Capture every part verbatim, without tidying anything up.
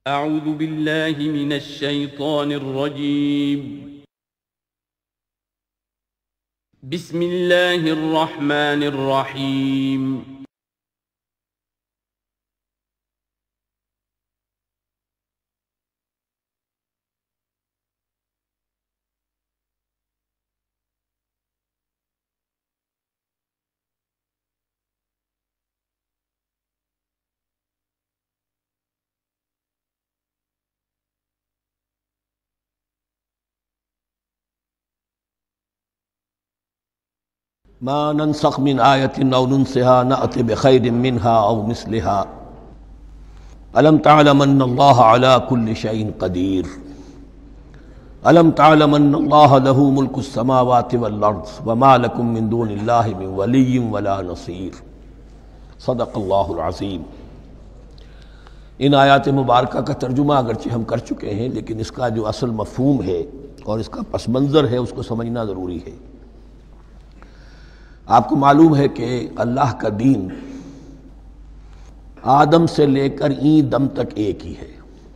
اعوذ باللہ من الشیطان الرجیم بسم اللہ الرحمن الرحیم ما ننسخ من آیۃ او ننسها نأت بخیر منها او مثلها الم تعلم ان اللہ علی کل شیء قدیر الم تعلم ان اللہ له ملک السماوات والارض وما لکم من دون اللہ من ولی ولا نصیر صدق اللہ العظیم۔ ان آیات مبارکہ کا ترجمہ اگرچہ ہم کر چکے ہیں، لیکن اس کا جو اصل مفہوم ہے اور اس کا پس منظر ہے اس کو سمجھنا ضروری ہے۔ آپ کو معلوم ہے کہ اللہ کا دین آدم سے لے کر این دم تک ایک ہی ہے۔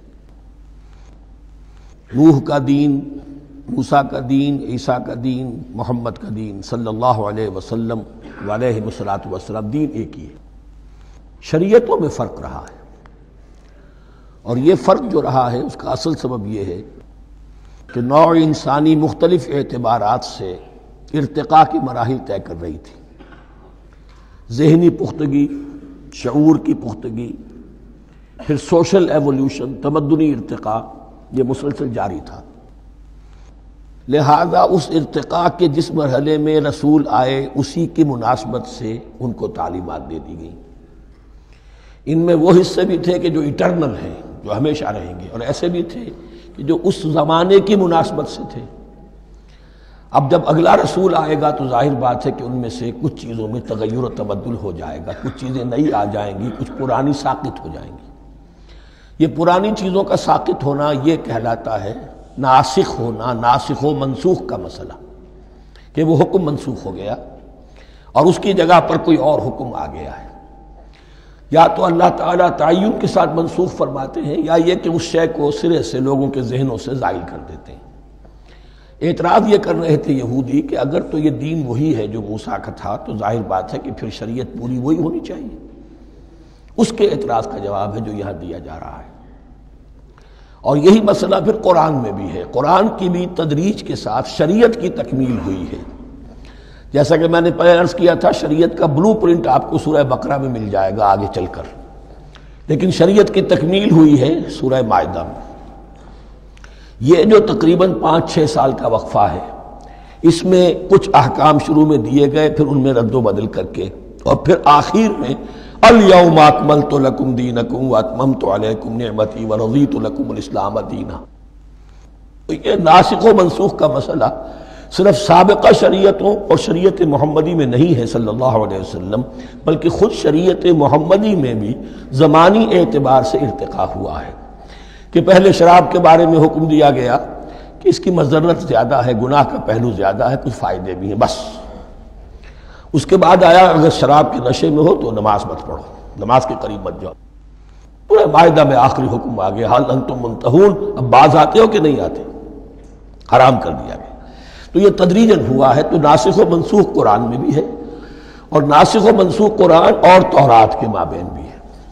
نوح کا دین، موسیٰ کا دین، عیسیٰ کا دین، محمد کا دین صلی اللہ علیہ وسلم علیہ الصلوۃ والسلام، دین ایک ہی ہے۔ شریعتوں میں فرق رہا ہے، اور یہ فرق جو رہا ہے اس کا اصل سبب یہ ہے کہ نوع انسانی مختلف اعتبارات سے ارتقاء کی مراحل طے کر رہی تھی۔ ذہنی پختگی، شعور کی پختگی، پھر سوشل ایولیوشن، تمدنی ارتقاء، یہ مسلسل جاری تھا۔ لہذا اس ارتقاء کے جس مرحلے میں رسول آئے اسی کی مناسبت سے ان کو تعلیمات دے دی گئیں۔ ان میں وہ حصے بھی تھے کہ جو ایٹرنل ہیں، جو ہمیشہ رہیں گے، اور ایسے بھی تھے کہ جو اس زمانے کی مناسبت سے تھے۔ اب جب اگلا رسول آئے گا تو ظاہر بات ہے کہ ان میں سے کچھ چیزوں میں تغیر و تبدل ہو جائے گا، کچھ چیزیں نئی آ جائیں گی، کچھ پرانی ساقط ہو جائیں گی۔ یہ پرانی چیزوں کا ساقط ہونا یہ کہلاتا ہے ناسخ ہونا، ناسخ و منسوخ کا مسئلہ، کہ وہ حکم منسوخ ہو گیا اور اس کی جگہ پر کوئی اور حکم آ گیا ہے۔ یا تو اللہ تعالیٰ تعین کے ساتھ منسوخ فرماتے ہیں، یا یہ کہ اس شے کو سرے سے لوگوں کے ذہنوں سے زائل کر دیتے ہیں۔ اعتراض یہ کر رہے تھے یہودی کہ اگر تو یہ دین وہی ہے جو موسیٰ کا تھا تو ظاہر بات ہے کہ پھر شریعت پوری وہی ہونی چاہیے۔ اس کے اعتراض کا جواب ہے جو یہاں دیا جا رہا ہے، اور یہی مسئلہ پھر قرآن میں بھی ہے۔ قرآن کی بھی تدریج کے ساتھ شریعت کی تکمیل ہوئی ہے۔ جیسا کہ میں نے پہلے عرض کیا تھا، شریعت کا بلو پرنٹ آپ کو سورہ بقرہ میں مل جائے گا آگے چل کر، لیکن شریعت کی تکمیل ہوئی ہے سورہ مائدہ میں۔ یہ جو تقریباً پانچ چھ سال کا وقفہ ہے، اس میں کچھ احکام شروع میں دیے گئے، پھر ان میں رد و بدل کر کے، اور پھر آخر میں الیوم اکملت لکم دینکم واتممت علیکم نعمتی ورضیت لکم الاسلام دینا۔ تو یہ ناسخ و منسوخ کا مسئلہ صرف سابقہ شریعتوں اور شریعت محمدی میں نہیں ہے صلی اللہ علیہ وسلم، بلکہ خود شریعت محمدی میں بھی زمانی اعتبار سے ارتقاء ہوا ہے۔ کہ پہلے شراب کے بارے میں حکم دیا گیا کہ اس کی مضرت زیادہ ہے، گناہ کا پہلو زیادہ ہے، کچھ فائدے بھی ہیں، بس۔ اس کے بعد آیا اگر شراب کے نشے میں ہو تو نماز مت پڑھو، نماز کے قریب مت جاؤ۔ پورے معاہدہ میں آخری حکم آ گیا، حال انتم منتہون، اب باز آتے ہو کہ نہیں آتے، حرام کر دیا گیا۔ تو یہ تدریجاً ہوا ہے۔ تو ناسخ و منسوخ قرآن میں بھی ہے، اور ناسخ و منسوخ قرآن اور تورات کے مابین بھی ہے۔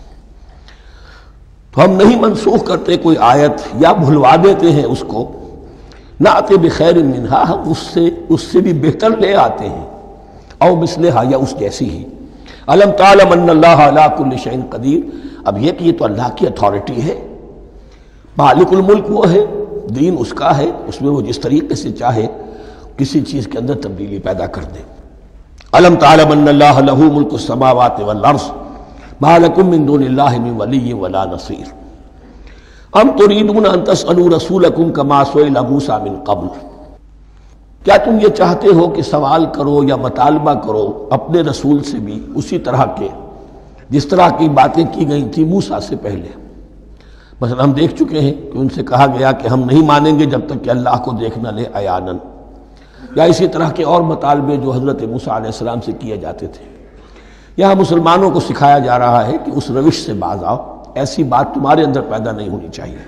تو ہم نہیں منسوخ کرتے کوئی آیت یا بھلوا دیتے ہیں اس کو، نأت بخیر منہا، ہم اس سے اس سے بھی بہتر لے آتے ہیں، او مثلہا، یا اس جیسی ہی۔ الم تعلم ان اللہ علی کل شیء قدیر، اب یہ کہ یہ تو اللہ کی اتھارٹی ہے، مالک الملک وہ ہے، دین اس کا ہے، اس میں وہ جس طریقے سے چاہے کسی چیز کے اندر تبدیلی پیدا کر دے۔ الم تعلم ان اللہ لہ ملک السماوات والارض ما لکم من دون اللہ من ولی ولا نصیر ام تریدون ان تسألوا رسولکم کما سئل موسیٰ من قبل، کیا تم یہ چاہتے ہو کہ سوال کرو یا مطالبہ کرو اپنے رسول سے بھی اسی طرح کے جس طرح کی باتیں کی گئی تھی موسیٰ سے پہلے؟ مثلا ہم دیکھ چکے ہیں کہ ان سے کہا گیا کہ ہم نہیں مانیں گے جب تک کہ اللہ کو دیکھ نہ لے عیاناً، یا اسی طرح کے اور مطالبے جو حضرت موسیٰ علیہ السلام سے کیے جاتے تھے۔ یہاں مسلمانوں کو سکھایا جا رہا ہے کہ اس روش سے باز آؤ، ایسی بات تمہارے اندر پیدا نہیں ہونی چاہیے۔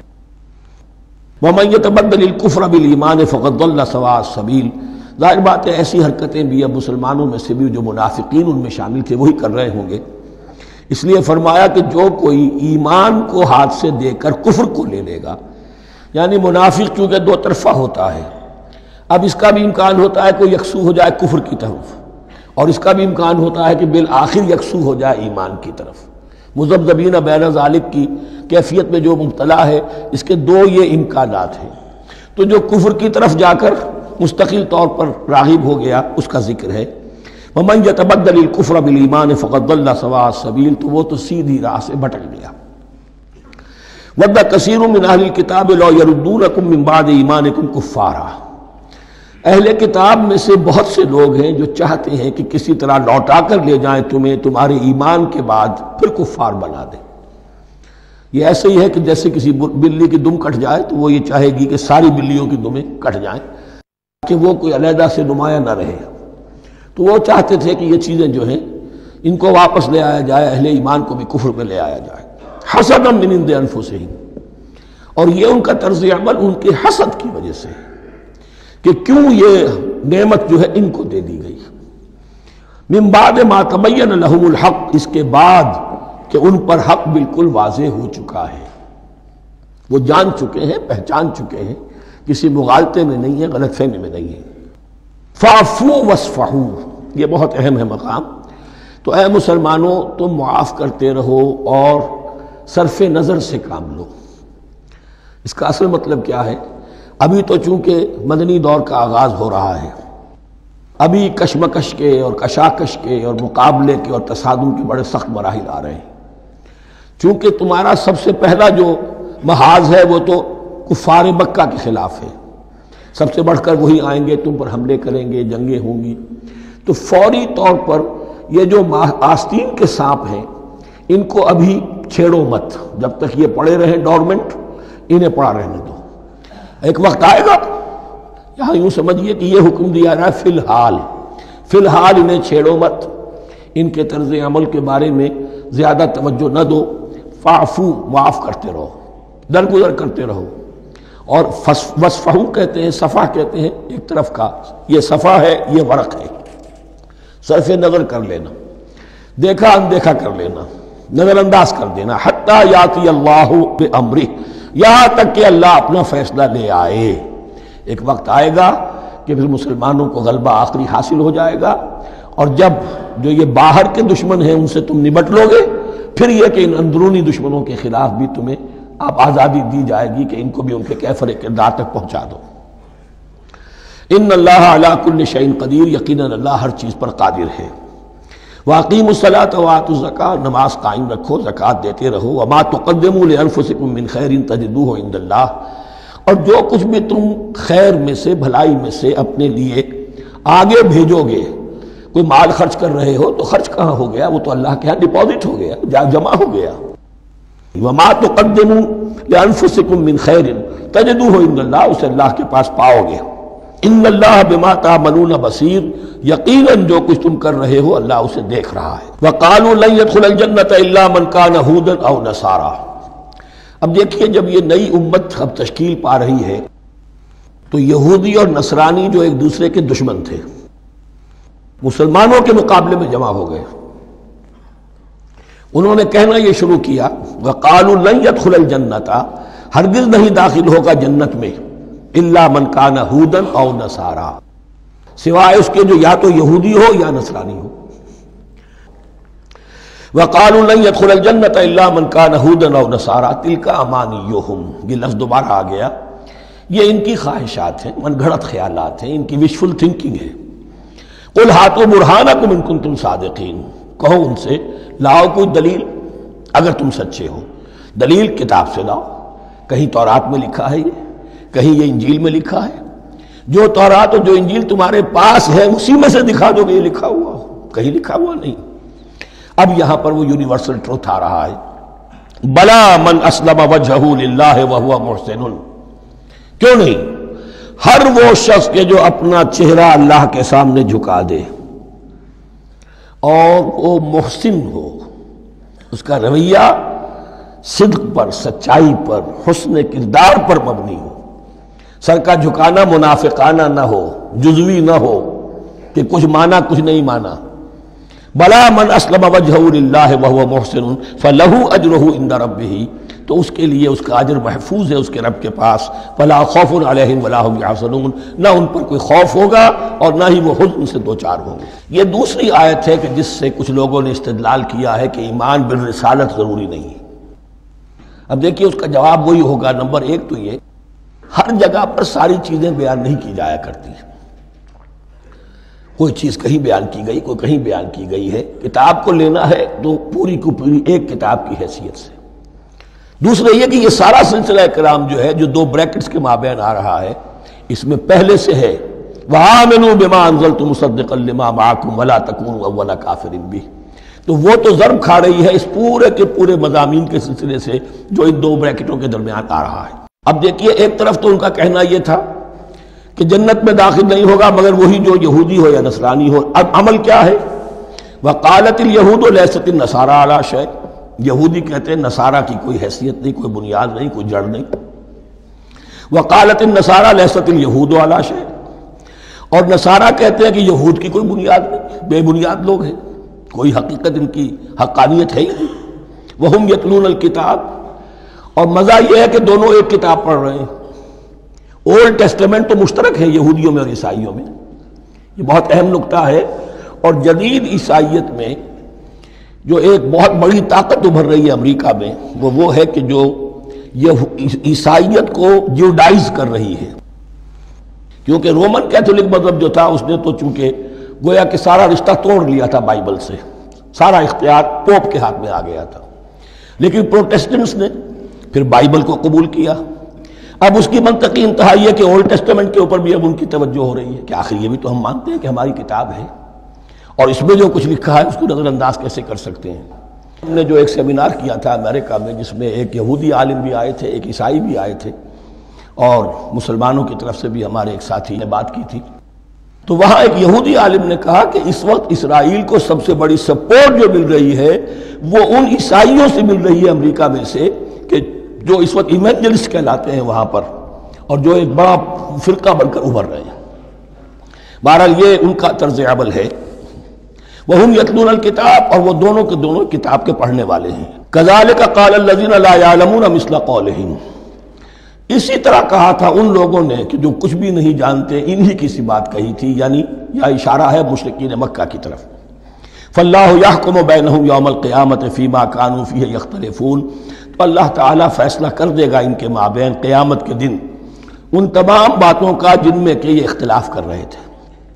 وَمَن يَتَبَدَّلِ الْكُفْرَ بِالْإِيمَانِ فَقَدْ ضَلَّ سَوَاءَ السَّبِيلِ۔ ظاہر بات ہے ایسی حرکتیں بھی اب مسلمانوں میں سے بھی جو منافقین ان میں شامل تھے وہی کر رہے ہوں گے، اس لیے فرمایا کہ جو کوئی ایمان کو ہاتھ سے دے کر کفر کو لے لے گا، یعنی منافق چونکہ دو طرفہ ہوتا ہے، اب اس کا بھی امکان ہوتا ہے کوئی یکسو ہو جائے کفر کی طرف، اور اس کا بھی امکان ہوتا ہے کہ بالآخر یکسو ہو جائے ایمان کی طرف۔ مذبذبین بین ذالک کی کیفیت میں جو مبتلا ہے، اس کے دو یہ امکانات ہیں۔ تو جو کفر کی طرف جا کر مستقل طور پر راغب ہو گیا اس کا ذکر ہے، وَمَن يَتَبَدَّلِ الْكُفْرَ بِالْإِيمَانِ فَقَدْ ضَلَّ سَوَاءَ السَّبِيلِ، تو وہ تو سیدھی راہ سے بھٹک گیا۔ وَدَّ كَثِيرٌ مِّنْ أَهْلِ الْكِتَابِ لَوْ يَرُدُّونَكُم مِّن بَعْدِ إِيمَانِكُمْ كُفَّارًا۔ اہل کتاب میں سے بہت سے لوگ ہیں جو چاہتے ہیں کہ کسی طرح لوٹا کر لے جائیں تمہیں تمہارے ایمان کے بعد پھر کفار بنا دیں۔ یہ ایسے ہی ہے کہ جیسے کسی بلی کی دم کٹ جائے تو وہ یہ چاہے گی کہ ساری بلیوں کی دمیں کٹ جائیں کہ وہ کوئی علیحدہ سے نمایاں نہ رہے۔ تو وہ چاہتے تھے کہ یہ چیزیں جو ہیں ان کو واپس لے آیا جائے، اہل ایمان کو بھی کفر میں لے آیا جائے، حسدا من عند انفسہم، اور یہ ان کا طرز عمل ان کے حسد کی وجہ سے کہ کیوں یہ نعمت جو ہے ان کو دے دی گئی۔ من بعد ما تبین لہم الحق، اس کے بعد کہ ان پر حق بالکل واضح ہو چکا ہے، وہ جان چکے ہیں، پہچان چکے ہیں، کسی مغالطے میں نہیں ہے، غلط فہمی میں نہیں ہے۔ فاعفوا واصفحوا، یہ بہت اہم ہے مقام۔ تو اے مسلمانوں تم معاف کرتے رہو اور صرف نظر سے کام لو۔ اس کا اصل مطلب کیا ہے؟ ابھی تو چونکہ مدنی دور کا آغاز ہو رہا ہے، ابھی کشمکش کے اور کشاکش کے اور مقابلے کے اور تصادم کے بڑے سخت مراحل آ رہے ہیں۔ چونکہ تمہارا سب سے پہلا جو محاذ ہے وہ تو کفار مکہ کے خلاف ہے، سب سے بڑھ کر وہی آئیں گے، تم پر حملے کریں گے، جنگیں ہوں گی۔ تو فوری طور پر یہ جو آستین کے سانپ ہیں ان کو ابھی چھیڑو مت، جب تک یہ پڑے رہیں ڈورمنٹ، انہیں پڑا رہنے دو۔ ایک وقت آئے گا، یہاں یوں سمجھیے کہ یہ حکم دیا رہا ہے فی الحال فی الحال انہیں چھیڑو مت، ان کے طرز عمل کے بارے میں زیادہ توجہ نہ دو، فاعفو، معاف کرتے رہو، درگزر کرتے رہو۔ اور وصفحو کہتے ہیں، صفح کہتے ہیں ایک طرف کا، یہ صفح ہے، یہ ورق ہے، صرف نظر کر لینا، دیکھا اندیکھا کر لینا، نظر انداز کر دینا، حتی یاتی اللہ بامرہ، یہاں تک کہ اللہ اپنا فیصلہ لے آئے۔ ایک وقت آئے گا کہ پھر مسلمانوں کو غلبہ آخری حاصل ہو جائے گا، اور جب جو یہ باہر کے دشمن ہیں ان سے تم نمٹ لو گے، پھر یہ کہ ان اندرونی دشمنوں کے خلاف بھی تمہیں آپ آزادی دی جائے گی کہ ان کو بھی ان کے کیفر کردار تک پہنچا دو۔ ان اللہ علی کل شیء قدیر، یقیناً اللہ ہر چیز پر قادر ہے۔ واقیموا الصلاۃ وآتوا الزکاۃ، نماز قائم رکھو، زکوٰۃ دیتے رہو۔ وما تقدموا لانفسکم من خیر تجدوہ عند اللہ، اور جو کچھ بھی تم خیر میں سے، بھلائی میں سے اپنے لیے آگے بھیجو گے، کوئی مال خرچ کر رہے ہو تو خرچ کہاں ہو گیا؟ وہ تو اللہ کے ہاں ڈپازٹ ہو گیا، جمع ہو گیا۔ وما تقدموا لانفسکم من خیر تجدوہ عند اللہ، اسے اللہ کے پاس پاؤ گے۔ ان اللہ بما تعملون بصیر، یقیناً جو کچھ تم کر رہے ہو اللہ اسے دیکھ رہا ہے۔ وقالوا لن يدخل الجنۃ الا من كان هودا او نصارى۔ اب دیکھیے جب یہ نئی امت اب تشکیل پا رہی ہے تو یہودی اور نصرانی جو ایک دوسرے کے دشمن تھے مسلمانوں کے مقابلے میں جمع ہو گئے، انہوں نے کہنا یہ شروع کیا، وقالوا لن يدخل الجنۃ، ہرگز نہیں داخل ہوگا جنت میں، الا من کان ہودا او نصارا، سوائے اس کے جو یا تو یہودی ہو یا نصرانی ہو۔ وقالوا لن يدخل الجنۃ الا من کان ہودا او نصارا تلک امانیہم، یہ لفظ دوبارہ آ گیا، یہ ان کی خواہشات ہیں، من گھڑت خیالات ہیں، ان کی وشفل تھنکنگ ہے۔ قل ہاتوا برہانکم ان کنتم صادقین، کہو ان سے لاؤ کوئی دلیل اگر تم سچے ہو، دلیل کتاب سے لاؤ، کہیں تورات میں لکھا ہے یہ، کہیں یہ انجیل میں لکھا ہے، جو تورات اور جو انجیل تمہارے پاس ہے اسی میں سے دکھا دو گے یہ لکھا ہوا ہو، کہیں لکھا ہوا نہیں۔ اب یہاں پر وہ یونیورسل ٹروتھ آ رہا ہے، بلا من اسلم وجہہ للہ وہو محسن، کیوں نہیں، ہر وہ شخص کے جو اپنا چہرہ اللہ کے سامنے جھکا دے اور وہ محسن ہو، اس کا رویہ صدق پر، سچائی پر، حسن کردار پر مبنی ہو، سر کا جھکانا منافقانہ نہ ہو، جزوی نہ ہو کہ کچھ مانا کچھ نہیں مانا۔ بلا من اسلم وجہہ للہ وہو محسن فلہ اجرہ عند ربہ، تو اس کے لیے اس کا اجر محفوظ ہے اس کے رب کے پاس۔ فلا خوف علیہم ولا هم یحزنون، نہ ان پر کوئی خوف ہوگا اور نہ ہی وہ حزن سے دوچار ہوں گے۔ یہ دوسری آیت ہے کہ جس سے کچھ لوگوں نے استدلال کیا ہے کہ ایمان بالرسالت ضروری نہیں ہے۔ اب دیکھیے اس کا جواب وہی ہوگا، نمبر ایک تو یہ، ہر جگہ پر ساری چیزیں بیان نہیں کی جایا کرتی ہیں، کوئی چیز کہیں بیان کی گئی، کوئی کہیں بیان کی گئی ہے۔ کتاب کو لینا ہے تو پوری کو پوری ایک کتاب کی حیثیت سے۔ دوسرا یہ کہ یہ سارا سلسلہ کرام جو ہے، جو دو بریکٹس کے مابین آ رہا ہے، اس میں پہلے سے ہے وَآمِنُوا بِمَا أَنزَلْتُ مُصَدِّقًا لِمَا مَعَكُمْ وَلَا تَكُونُوا أَوَّلَ كَافِرٍ بِهِ، تو وہ تو ضرب کھا رہی ہے اس پورے کے پورے مضامین کے سلسلے سے جو ان دو بریکٹوں کے درمیان آ رہا ہے۔ اب دیکھیے ایک طرف تو ان کا کہنا یہ تھا کہ جنت میں داخل نہیں ہوگا مگر وہی جو یہودی ہو یا نصرانی ہو۔ اب عمل کیا ہے؟ وَقَالَتِ الْيَهُودُ لَيْسَتِ النَّصَارَىٰ عَلَىٰ شَيْءٍ، یہودی کہتے ہیں نصارہ کی کوئی حیثیت نہیں، کوئی بنیاد نہیں، کوئی جڑ نہیں۔ وَقَالَتِ النَّصَارَىٰ لَيْسَتِ الْيَهُودُ عَلَىٰ شَيْءٍ، اور نصارہ کہتے ہیں کہ یہود کی کوئی بنیاد نہیں، بے بنیاد لوگ ہیں، کوئی حقیقت ان کی حقانیت ہے ہی نہیں۔ وَهُمْ يَتْلُونَ الْكِتَابَ، اور مزہ یہ ہے کہ دونوں ایک کتاب پڑھ رہے ہیں۔ اولڈ ٹیسٹمنٹ تو مشترک ہے یہودیوں میں اور عیسائیوں میں، یہ بہت اہم نکتہ ہے۔ اور جدید عیسائیت میں جو ایک بہت بڑی طاقت ابھر رہی ہے امریکہ میں، وہ وہ ہے کہ جو یہ عیسائیت کو جیوڈائز کر رہی ہے، کیونکہ رومن کیتھولک مذہب جو تھا اس نے تو چونکہ گویا کہ سارا رشتہ توڑ لیا تھا بائبل سے، سارا اختیار پوپ کے ہاتھ میں آ گیا تھا، لیکن پروٹیسٹنٹس نے پھر بائبل کو قبول کیا۔ اب اس کی منطقی انتہا یہ کہ اولڈ ٹیسٹمنٹ کے اوپر بھی اب ان کی توجہ ہو رہی ہے کہ آخر یہ بھی تو ہم مانتے ہیں کہ ہماری کتاب ہے، اور اس میں جو کچھ لکھا ہے اس کو نظر انداز کیسے کر سکتے ہیں۔ ہم نے جو ایک سیمینار کیا تھا امریکہ میں، جس میں ایک یہودی عالم بھی آئے تھے، ایک عیسائی بھی آئے تھے، اور مسلمانوں کی طرف سے بھی ہمارے ایک ساتھی نے بات کی تھی، تو وہاں ایک یہودی عالم نے کہا کہ اس وقت اسرائیل کو سب سے بڑی سپورٹ جو مل رہی ہے وہ ان عیسائیوں سے مل رہی ہے امریکہ میں سے، کہ جو اس وقت ایونجلسٹ کہلاتے ہیں وہاں پر، اور جو ایک بڑا فرقہ بن کر ابھر رہے ہیں۔ بہرحال یہ ان کا طرز عمل ہے۔ وَهُمْ يَتْلُونَ الْكِتَابَ، اور وہ دونوں کے دونوں کتاب کے پڑھنے والے ہیں۔ كَذَلِكَ قَالَ الَّذِينَ لَا يَعْلَمُونَ مِثْلَ قَوْلِهِمْ، اسی طرح کہا تھا ان لوگوں نے کہ جو کچھ بھی نہیں جانتے، انہی کی سی بات کہی تھی، یعنی یہ اشارہ ہے مشرکین مکہ کی طرف۔ فَاللَّهُ يَحْكُمُ بَيْنَهُمْ يَوْمَ الْقِيَامَةِ فِيمَا كَانُوا فِيهِ يَخْتَلِفُونَ، تو اللہ تعالیٰ فیصلہ کر دے گا ان کے مابین قیامت کے دن ان تمام باتوں کا جن میں کہ یہ اختلاف کر رہے تھے۔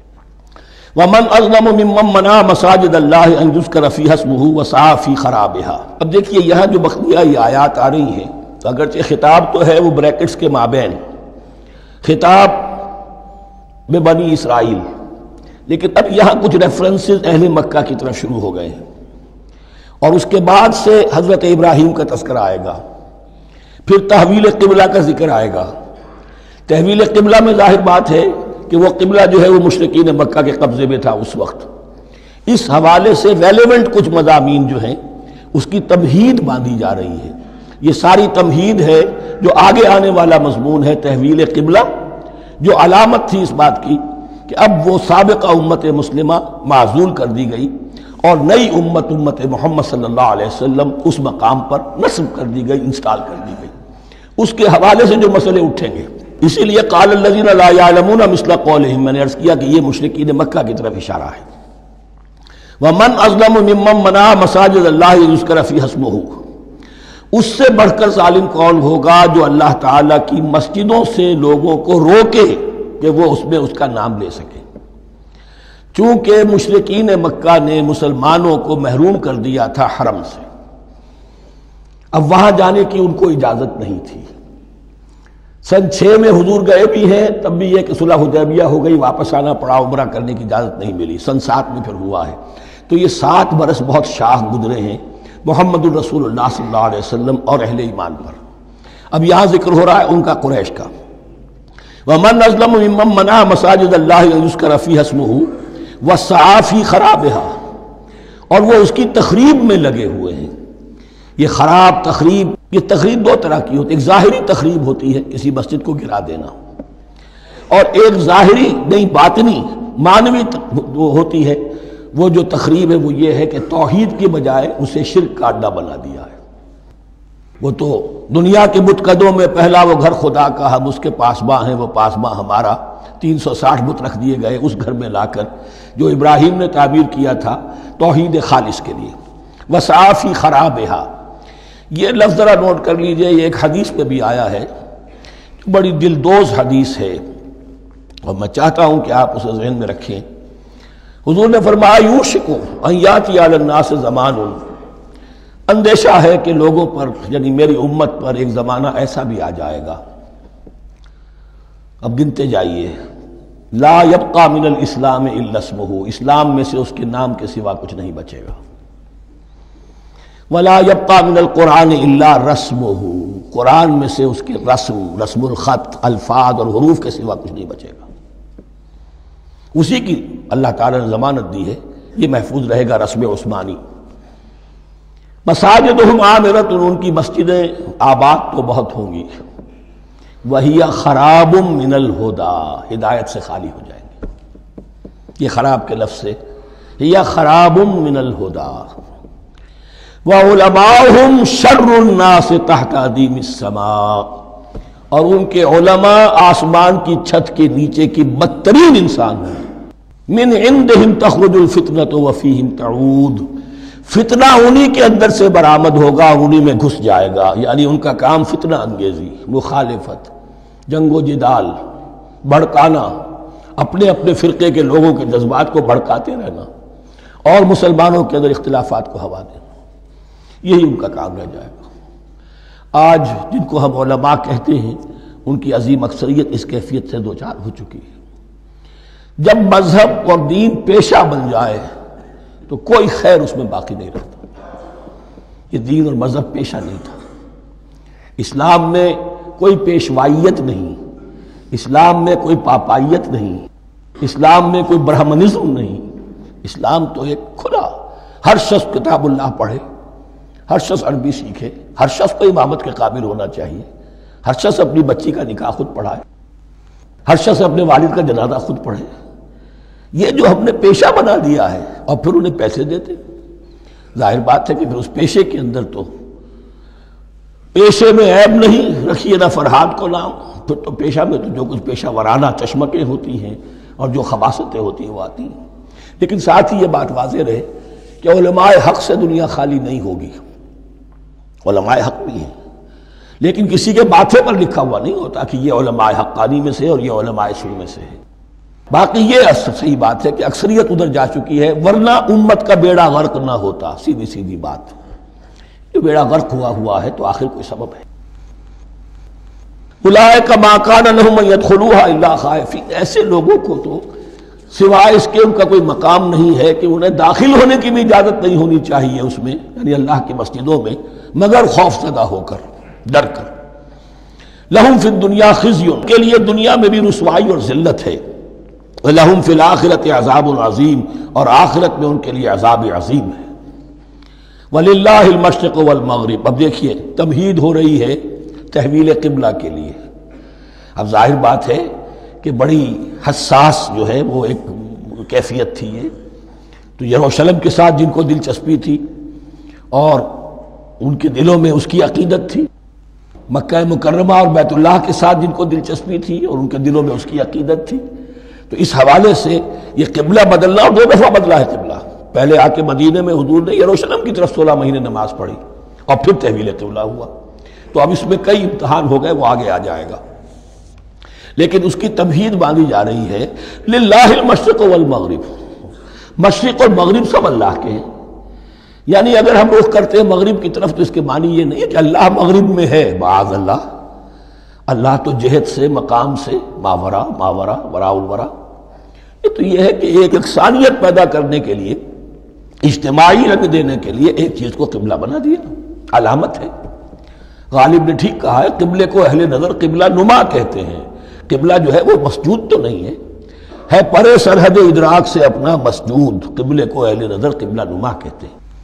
وَمَنْ أَظْلَمُ مِمَّنْ مَنَعَ مَسَاجِدَ اللَّهِ أَنْ يُذْكَرَ فِيهَا اسْمُهُ وَسَعَىٰ فِي خَرَابِهَا۔ اب دیکھیے یہاں جو بقیہ یہ آیات آ رہی ہیں، اگرچہ خطاب تو ہے وہ بریکٹس کے مابین، خطاب میں بنی اسرائیل، لیکن اب یہاں کچھ ریفرنسز اہل مکہ کی طرف شروع ہو گئے ہیں، اور اس کے بعد سے حضرت ابراہیم کا تذکرہ آئے گا، پھر تحویل قبلہ کا ذکر آئے گا۔ تحویل قبلہ میں ظاہر بات ہے کہ وہ قبلہ جو ہے وہ مشرکین مکہ کے قبضے میں تھا اس وقت، اس حوالے سے ریلیونٹ کچھ مضامین جو ہیں اس کی تمہید باندھی جا رہی ہے۔ یہ ساری تمہید ہے جو آگے آنے والا مضمون ہے تحویل قبلہ، جو علامت تھی اس بات کی کہ اب وہ سابقہ امت مسلمہ معزول کر دی گئی اور نئی امت امت محمد صلی اللہ علیہ وسلم اس مقام پر نصب کر دی گئی، انسٹال کر دی گئی۔ اس کے حوالے سے جو مسئلے اٹھیں گے، اسی لیے قال الذین لا یعلمون مثل قولہم، میں نے عرض کیا کہ یہ مشرکین مکہ کی طرف اشارہ ہے۔ ومن اظلم ممن منع مساجد اللہ یذکر فیہا اسمہ، اس سے بڑھ کر ظالم کون ہوگا جو اللہ تعالیٰ کی مسجدوں سے لوگوں کو روکے کہ وہ اس میں اس کا نام لے سکے۔ چونکہ مشرکین مکہ نے مسلمانوں کو محروم کر دیا تھا حرم سے، اب وہاں جانے کی ان کو اجازت نہیں تھی۔ سن چھ میں حضور گئے بھی ہیں، تب بھی یہ کہ صلح حدیبیہ ہو گئی، واپس آنا پڑا، عمرہ کرنے کی اجازت نہیں ملی۔ سن سات میں پھر ہوا ہے، تو یہ سات برس بہت شاہ گزرے ہیں محمد الرسول اللہ صلی اللہ علیہ وسلم اور اہل ایمان پر۔ اب یہاں ذکر ہو رہا ہے ان کا قریش کا۔ وَمَنْ أَظْلَمُ مِمَّنْ مَنَعَ مَسَاجِدَ اللَّهِ أَنْ يُذْكَرَ فِيهَا اسْمُهُ وَسَعَىٰ فِي خَرَابِهَا، اور وہ اس کی تخریب میں لگے ہوئے ہیں۔ یہ خراب تخریب، یہ تخریب دو طرح کی ہوتی ہے، ایک ظاہری تخریب ہوتی ہے کسی مسجد کو گرا دینا، اور ایک ظاہری نہیں باطنی معنوی ہوتی ہے۔ وہ جو تخریب ہے وہ یہ ہے کہ توحید کی بجائے اسے شرک کا اڈا بنا دیا ہے۔ وہ تو دنیا کے بت قدوں میں پہلا وہ گھر خدا کا، ہم اس کے پاسباں ہیں، وہ پاسباں ہمارا، تین سو ساٹھ بت رکھ دیے گئے اس گھر میں لا کر جو ابراہیم نے تعبیر کیا تھا توحید خالص کے لیے۔ وَسَعَىٰ خرابہا، یہ لفظ ذرا نوٹ کر لیجئے، یہ ایک حدیث میں بھی آیا ہے، بڑی دلدوز حدیث ہے اور میں چاہتا ہوں کہ آپ اسے ذہن میں رکھیں۔ حضور نے فرمایا یوشک ان یاتی علی الناس زمان، اندیشہ ہے کہ لوگوں پر یعنی میری امت پر ایک زمانہ ایسا بھی آ جائے گا، اب گنتے جائیے، لا یبقى من الاسلام الا اسمہ، اسلام میں سے اس کے نام کے سوا کچھ نہیں بچے گا، ولا يبقى من القرآن الا رسمہ، قرآن میں سے اس کے رسم، رسم الخط، الفاظ اور حروف کے سوا کچھ نہیں بچے گا، اسی کی اللہ تعالیٰ نے ضمانت دی ہے، یہ محفوظ رہے گا رسم عثمانی۔ مساجدہم عامرۃ، ان کی مسجدیں آباد تو بہت ہوں گی، وہی خراب من الہدی، ہدایت سے خالی ہو جائیں گے، یہ خراب کے لفظ سے ہی خراب من الہدی، وعلماؤہم شر الناس تحت ادیم السماء، اور ان کے علماء آسمان کی چھت کے نیچے کی بدترین انسان ہیں، من عندہم تخرج الفتنۃ وفیہم تعود، فتنہ انہی کے اندر سے برآمد ہوگا، انہی میں گھس جائے گا، یعنی ان کا کام فتنہ انگیزی، مخالفت، جنگ و جدال، بھڑکانا، اپنے اپنے فرقے کے لوگوں کے جذبات کو بھڑکاتے رہنا اور مسلمانوں کے اندر اختلافات کو ہوا دینا، یہی ان کا کام رہ جائے گا۔ آج جن کو ہم علماء کہتے ہیں ان کی عظیم اکثریت اس کیفیت سے دوچار ہو چکی ہے۔ جب مذہب اور دین پیشہ بن جائے تو کوئی خیر اس میں باقی نہیں رہتا۔ یہ دین اور مذہب پیشہ نہیں تھا، اسلام میں کوئی پیشوائیت نہیں، اسلام میں کوئی پاپائیت نہیں، اسلام میں کوئی برہمنزم نہیں، اسلام تو ایک کھلا، ہر شخص کتاب اللہ پڑھے، ہر شخص عربی سیکھے، ہر شخص کو امامت کے قابل ہونا چاہیے، ہر شخص اپنی بچی کا نکاح خود پڑھائے، ہر شخص اپنے والد کا جنازہ خود پڑھے۔ یہ جو ہم نے پیشہ بنا دیا ہے اور پھر انہیں پیسے دیتے، ظاہر بات ہے کہ پھر اس پیشے کے اندر تو پیشے میں عیب نہیں، رکھیے نہ فرہاد کو نام، پھر تو پیشہ میں تو جو کچھ پیشہ ورانہ چشمکیں ہوتی ہیں اور جو خباثتیں ہوتی ہیں وہ آتی ہیں۔ لیکن ساتھ ہی یہ بات واضح رہے کہ علماء حق سے دنیا خالی نہیں ہوگی، علماء حق بھی ہیں، لیکن کسی کے ماتھے پر لکھا ہوا نہیں ہوتا کہ یہ علماء حقانی میں سے اور یہ علماء سو میں سے ہے۔ باقی یہ صحیح بات ہے کہ اکثریت ادھر جا چکی ہے، ورنہ امت کا بیڑا غرق نہ ہوتا، سیدھی سیدھی بات، یہ بیڑا غرق ہوا ہوا ہے تو آخر کوئی سبب ہے۔ اولئک ما کان لہم ان یدخلوها الا خائفین، ایسے لوگوں کو تو سوائے اس کے ان کا کوئی مقام نہیں ہے کہ انہیں داخل ہونے کی بھی اجازت نہیں ہونی چاہیے اس میں، یعنی اللہ کی مسجدوں میں، مگر خوف زدہ ہو کر، ڈر کر۔ لہم فی الدنیا خزی، ان کے لیے دنیا میں بھی رسوائی اور ذلت ہے، لہم فی الآخرۃ عذاب عظیم، اور آخرت میں ان کے لیے عذاب عظیم ہے۔ وللہ المشرق والمغرب، اب دیکھیے تمہید ہو رہی ہے تحویل قبلہ کے لیے۔ اب ظاہر بات ہے کہ بڑی حساس جو ہے وہ ایک کیفیت تھی یہ، تو یروشلم کے ساتھ جن کو دلچسپی تھی اور ان کے دلوں میں اس کی عقیدت تھی، مکہ مکرمہ اور بیت اللہ کے ساتھ جن کو دلچسپی تھی اور ان کے دلوں میں اس کی عقیدت تھی، تو اس حوالے سے یہ قبلہ بدلنا، اور دو دفعہ بدلا ہے قبلہ، پہلے آ کے مدینے میں حضور نے یروشلم کی طرف سولہ مہینے نماز پڑھی اور پھر تحویل قبلہ ہوا، تو اب اس میں کئی امتحان ہو گئے، وہ آگے آ جائے گا، لیکن اس کی تمہید باندھی جا رہی ہے۔ للہ المشرق والمغرب، مشرق اور مغرب سب اللہ کے ہیں، یعنی اگر ہم رخ کرتے ہیں مغرب کی طرف تو اس کے معنی یہ نہیں ہے کہ اللہ مغرب میں ہے، معاذ اللہ، اللہ تو جہت سے، مقام سے، ماورا ماورا وراء الورا، یہ تو یہ ہے کہ ایک یکسانیت پیدا کرنے کے لیے، اجتماعی رنگ دینے کے لیے ایک چیز کو قبلہ بنا دیا، علامت ہے۔ غالب نے ٹھیک کہا ہے، قبلے کو اہل نظر قبلہ نما کہتے ہیں، قبلہ جو ہے وہ مسجود تو نہیں ہے، ہے پرے سرحد ادراک سے اپنا مسجود، قبلے کو اہل نظر قبلہ نما کہتے ہیں۔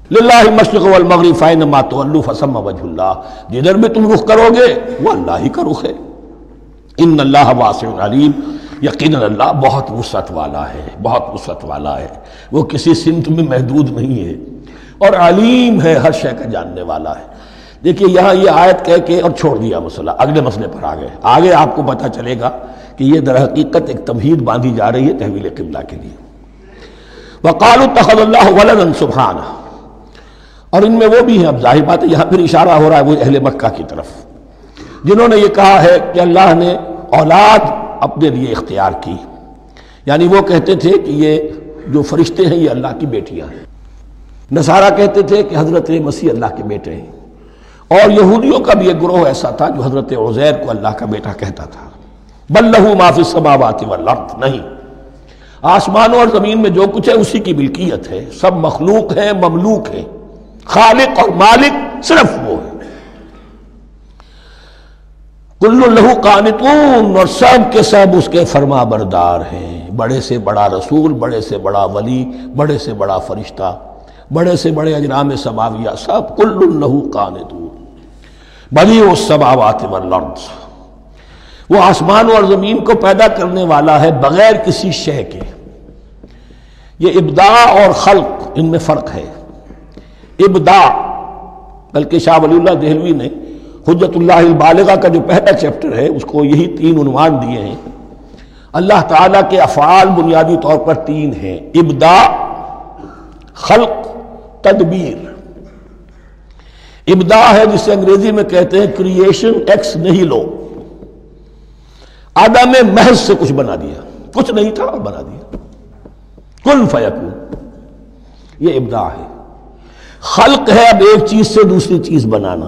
للہ المشرق والمغرب فینما تولوا فثم وجہ اللہ، جدھر بھی تم رخ کرو گے وہ اللہ ہی کا رخ ہے۔ ان اللہ واسع علیم، یقیناً اللہ بہت وسعت والا ہے، بہت وسعت والا ہے، وہ کسی سمت میں محدود نہیں ہے، اور علیم ہے، ہر شے کا جاننے والا ہے۔ دیکھیے یہاں یہ آیت کہہ کے اور چھوڑ دیا مسئلہ، اگلے مسئلے پر آ گئے۔ آگے آپ کو پتہ چلے گا کہ یہ در حقیقت ایک تمہید باندھی جا رہی ہے تحویل قبلہ کے لیے۔ وقالوا اتخذ اللہ ولدا سبحانہ، اور ان میں وہ بھی ہیں، اب ظاہر بات ہے یہاں پھر اشارہ ہو رہا ہے وہ اہل مکہ کی طرف، جنہوں نے یہ کہا ہے کہ اللہ نے اولاد اپنے لیے اختیار کی، یعنی وہ کہتے تھے کہ یہ جو فرشتے ہیں یہ اللہ کی بیٹیاں ہیں، نصارہ کہتے تھے کہ حضرت مسیح اللہ کے بیٹے ہیں، اور یہودیوں کا بھی ایک گروہ ایسا تھا جو حضرت عزیر کو اللہ کا بیٹا کہتا تھا۔ بل لہ ما فی السماوات والارض، نہیں، آسمانوں اور زمین میں جو کچھ ہے اسی کی ملکیت ہے، سب مخلوق ہیں، مملوک ہیں، خالق اور مالک صرف وہ ہے۔ کل لہ قانتون، اور سب کے سب اس کے فرما بردار ہیں، بڑے سے بڑا رسول، بڑے سے بڑا ولی، بڑے سے بڑا فرشتہ، بڑے سے بڑے اجرام سماویہ، سب کل لہ قانتون۔ بدیع السماوات والارض، وہ آسمان اور زمین کو پیدا کرنے والا ہے بغیر کسی شے کے۔ یہ ابداع اور خلق ان میں فرق ہے۔ ابداع، بلکہ شاہ ولی اللہ دہلوی نے حجت اللہ البالغہ کا جو پہلا چیپٹر ہے اس کو یہی تین عنوان دیے ہیں۔ اللہ تعالیٰ کے افعال بنیادی طور پر تین ہیں، ابداع، خلق، تدبیر۔ ابداع ہے جسے انگریزی میں کہتے ہیں کریشن ایکس نہیلو، عدم محض سے کچھ بنا دیا، کچھ نہیں تھا اور بنا دیا، کن فیکون، یہ ابداع ہے۔ خلق ہے اب ایک چیز سے دوسری چیز بنانا،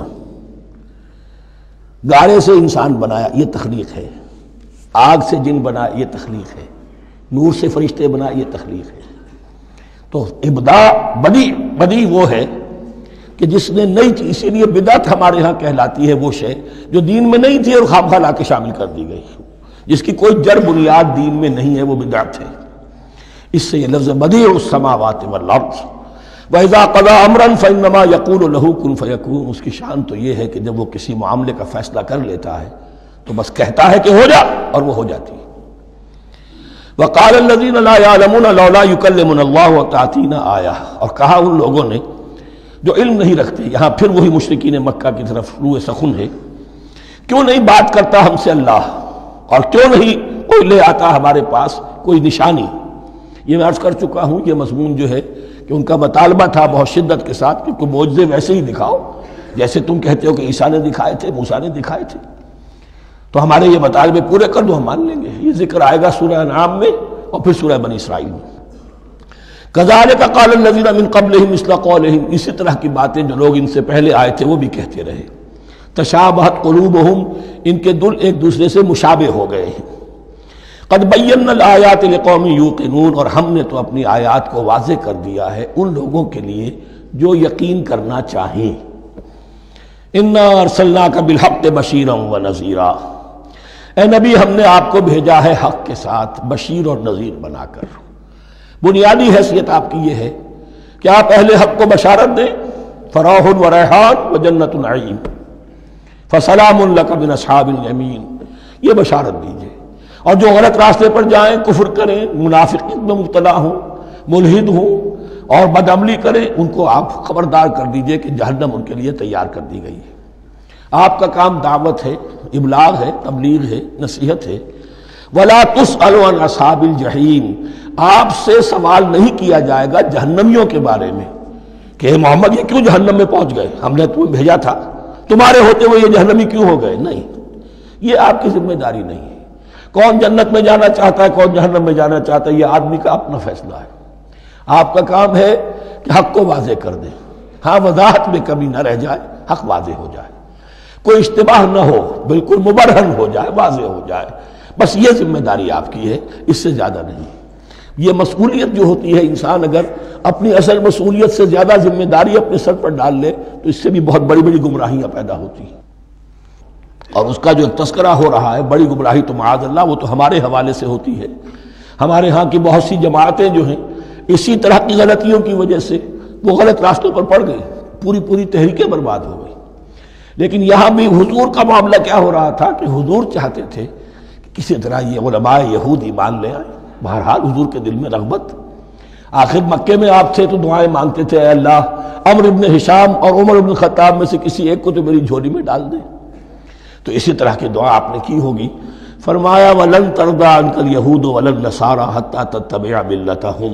گارے سے انسان بنایا، یہ تخلیق ہے، آگ سے جن بنا، یہ تخلیق ہے، نور سے فرشتے بنا، یہ تخلیق ہے۔ تو ابداع بدیع، بدیع وہ ہے کہ جس نے نئی چیز، اسی لیے بدعت ہمارے ہاں کہلاتی ہے وہ شے جو دین میں نہیں تھی اور خام خواہ لا کے شامل کر دی گئی، جس کی کوئی جڑ بنیاد دین میں نہیں ہے، وہ بدعت ہے۔ اس سے یہ لفظ بدیع السماوات والارض، وَإِذَا قَضَىٰ أَمْرًا فَإِنَّمَا يَقُولُ لَهُ كُن فَيَكُونُ، اس کی شان تو یہ ہے کہ جب وہ کسی معاملے کا فیصلہ کر لیتا ہے تو بس کہتا ہے کہ ہو جا، اور وہ ہو جاتی ہے۔ وَقَالَ الَّذِينَ لَا يَعْلَمُونَ لَوْلَا يُكَلِّمُنَا اللَّهُ وَتَأْتِينَا آیَةٌ، اور کہا ان لوگوں نے جو علم نہیں رکھتے، یہاں پھر وہی مشرکین مکہ کی طرف روح سخن ہے، کیوں نہیں بات کرتا ہم سے اللہ، اور کیوں نہیں کوئی لے آتا ہمارے پاس کوئی نشانی۔ یہ میں عرض کر چکا ہوں، یہ مضمون جو ہے کہ ان کا مطالبہ تھا بہت شدت کے ساتھ کہ کوئی معجزے ویسے ہی دکھاؤ جیسے تم کہتے ہو کہ عیسیٰ نے دکھائے تھے، موسیٰ نے دکھائے تھے، تو ہمارے یہ مطالبے پورے کر دو، ہم مان لیں گے۔ یہ ذکر آئے گا سورہ انعام میں اور پھر سورہ بنی اسرائیل میں۔ کذالک قال الذین من قبلہم مثل قولہم، اسی طرح کی باتیں جو لوگ ان سے پہلے آئے تھے وہ بھی کہتے رہے۔ تشابہت قلوبہم، ان کے دل ایک دوسرے سے مشابہ ہو گئے ہیں۔ قد بینا الآیات لقوم یوقنون، اور ہم نے تو اپنی آیات کو واضح کر دیا ہے ان لوگوں کے لیے جو یقین کرنا چاہیں۔ انا ارسلناک بالحق بشیرا ونذیرا، اے نبی ہم نے آپ کو بھیجا ہے حق کے ساتھ بشیر اور نذیر بنا کر۔ بنیادی حیثیت آپ کی یہ ہے کہ آپ اہل حق کو بشارت دیں، فراح و ریحان و جنت نعیم، فسلام لک من اصحاب الیمین، یہ بشارت دیجئے۔ اور جو غلط راستے پر جائیں، کفر کریں، منافقت میں مبتلا ہوں، ملحد ہوں اور بدعملی کریں، ان کو آپ خبردار کر دیجئے کہ جہنم ان کے لیے تیار کر دی گئی ہے۔ آپ کا کام دعوت ہے، ابلاغ ہے، تبلیغ ہے، نصیحت ہے۔ وَلَا تُسْأَلُ عَنْ أَصْحَابِ الْجَحِيمِ، آپ سے سوال نہیں کیا جائے گا جہنمیوں کے بارے میں کہ محمد یہ کیوں جہنم میں پہنچ گئے، ہم نے تمہیں بھیجا تھا، تمہارے ہوتے ہوئے یہ جہنمی کیوں ہو گئے؟ نہیں، یہ آپ کی ذمہ داری نہیں ہے۔ کون جنت میں جانا چاہتا ہے، کون جہنم میں جانا چاہتا ہے، یہ آدمی کا اپنا فیصلہ ہے۔ آپ کا کام ہے کہ حق کو واضح کر دیں، ہاں وضاحت میں کمی نہ رہ جائے، حق واضح ہو جائے، کوئی اشتباہ نہ ہو، بالکل مبرہن ہو جائے، واضح ہو جائے، بس یہ ذمہ داری آپ کی ہے، اس سے زیادہ نہیں۔ یہ مسئولیت جو ہوتی ہے، انسان اگر اپنی اصل مسئولیت سے زیادہ ذمہ داری اپنے سر پر ڈال لے تو اس سے بھی بہت بڑی بڑی گمراہیاں پیدا ہوتی ہیں، اور اس کا جو تذکرہ ہو رہا ہے بڑی گمراہی تو معاذ اللہ وہ تو ہمارے حوالے سے ہوتی ہے۔ ہمارے ہاں کی بہت سی جماعتیں جو ہیں اسی طرح کی غلطیوں کی وجہ سے وہ غلط راستوں پر پڑ گئی، پوری پوری تحریکیں برباد ہو گئی۔ لیکن یہاں بھی حضور کا معاملہ کیا ہو رہا تھا کہ حضور چاہتے تھے کہ کسی طرح یہ علماء یہود ایمان لے آئے۔ بہرحال حضور کے دل میں رغبت، آخر مکے میں آپ تھے تو دعائیں مانگتے تھے، اے اللہ عمرو بن ہشام اور عمر بن خطاب میں سے کسی ایک کو تو میری جھولی میں ڈال دے۔ تو اسی طرح کی دعا آپ نے کی ہوگی۔ فرمایا وَلَن تَرْضَىٰ عَنكَ الْيَهُودُ وَلَا النَّصَارَىٰ حَتَّىٰ تَتَّبِعَ مِلَّتَهُمْ۔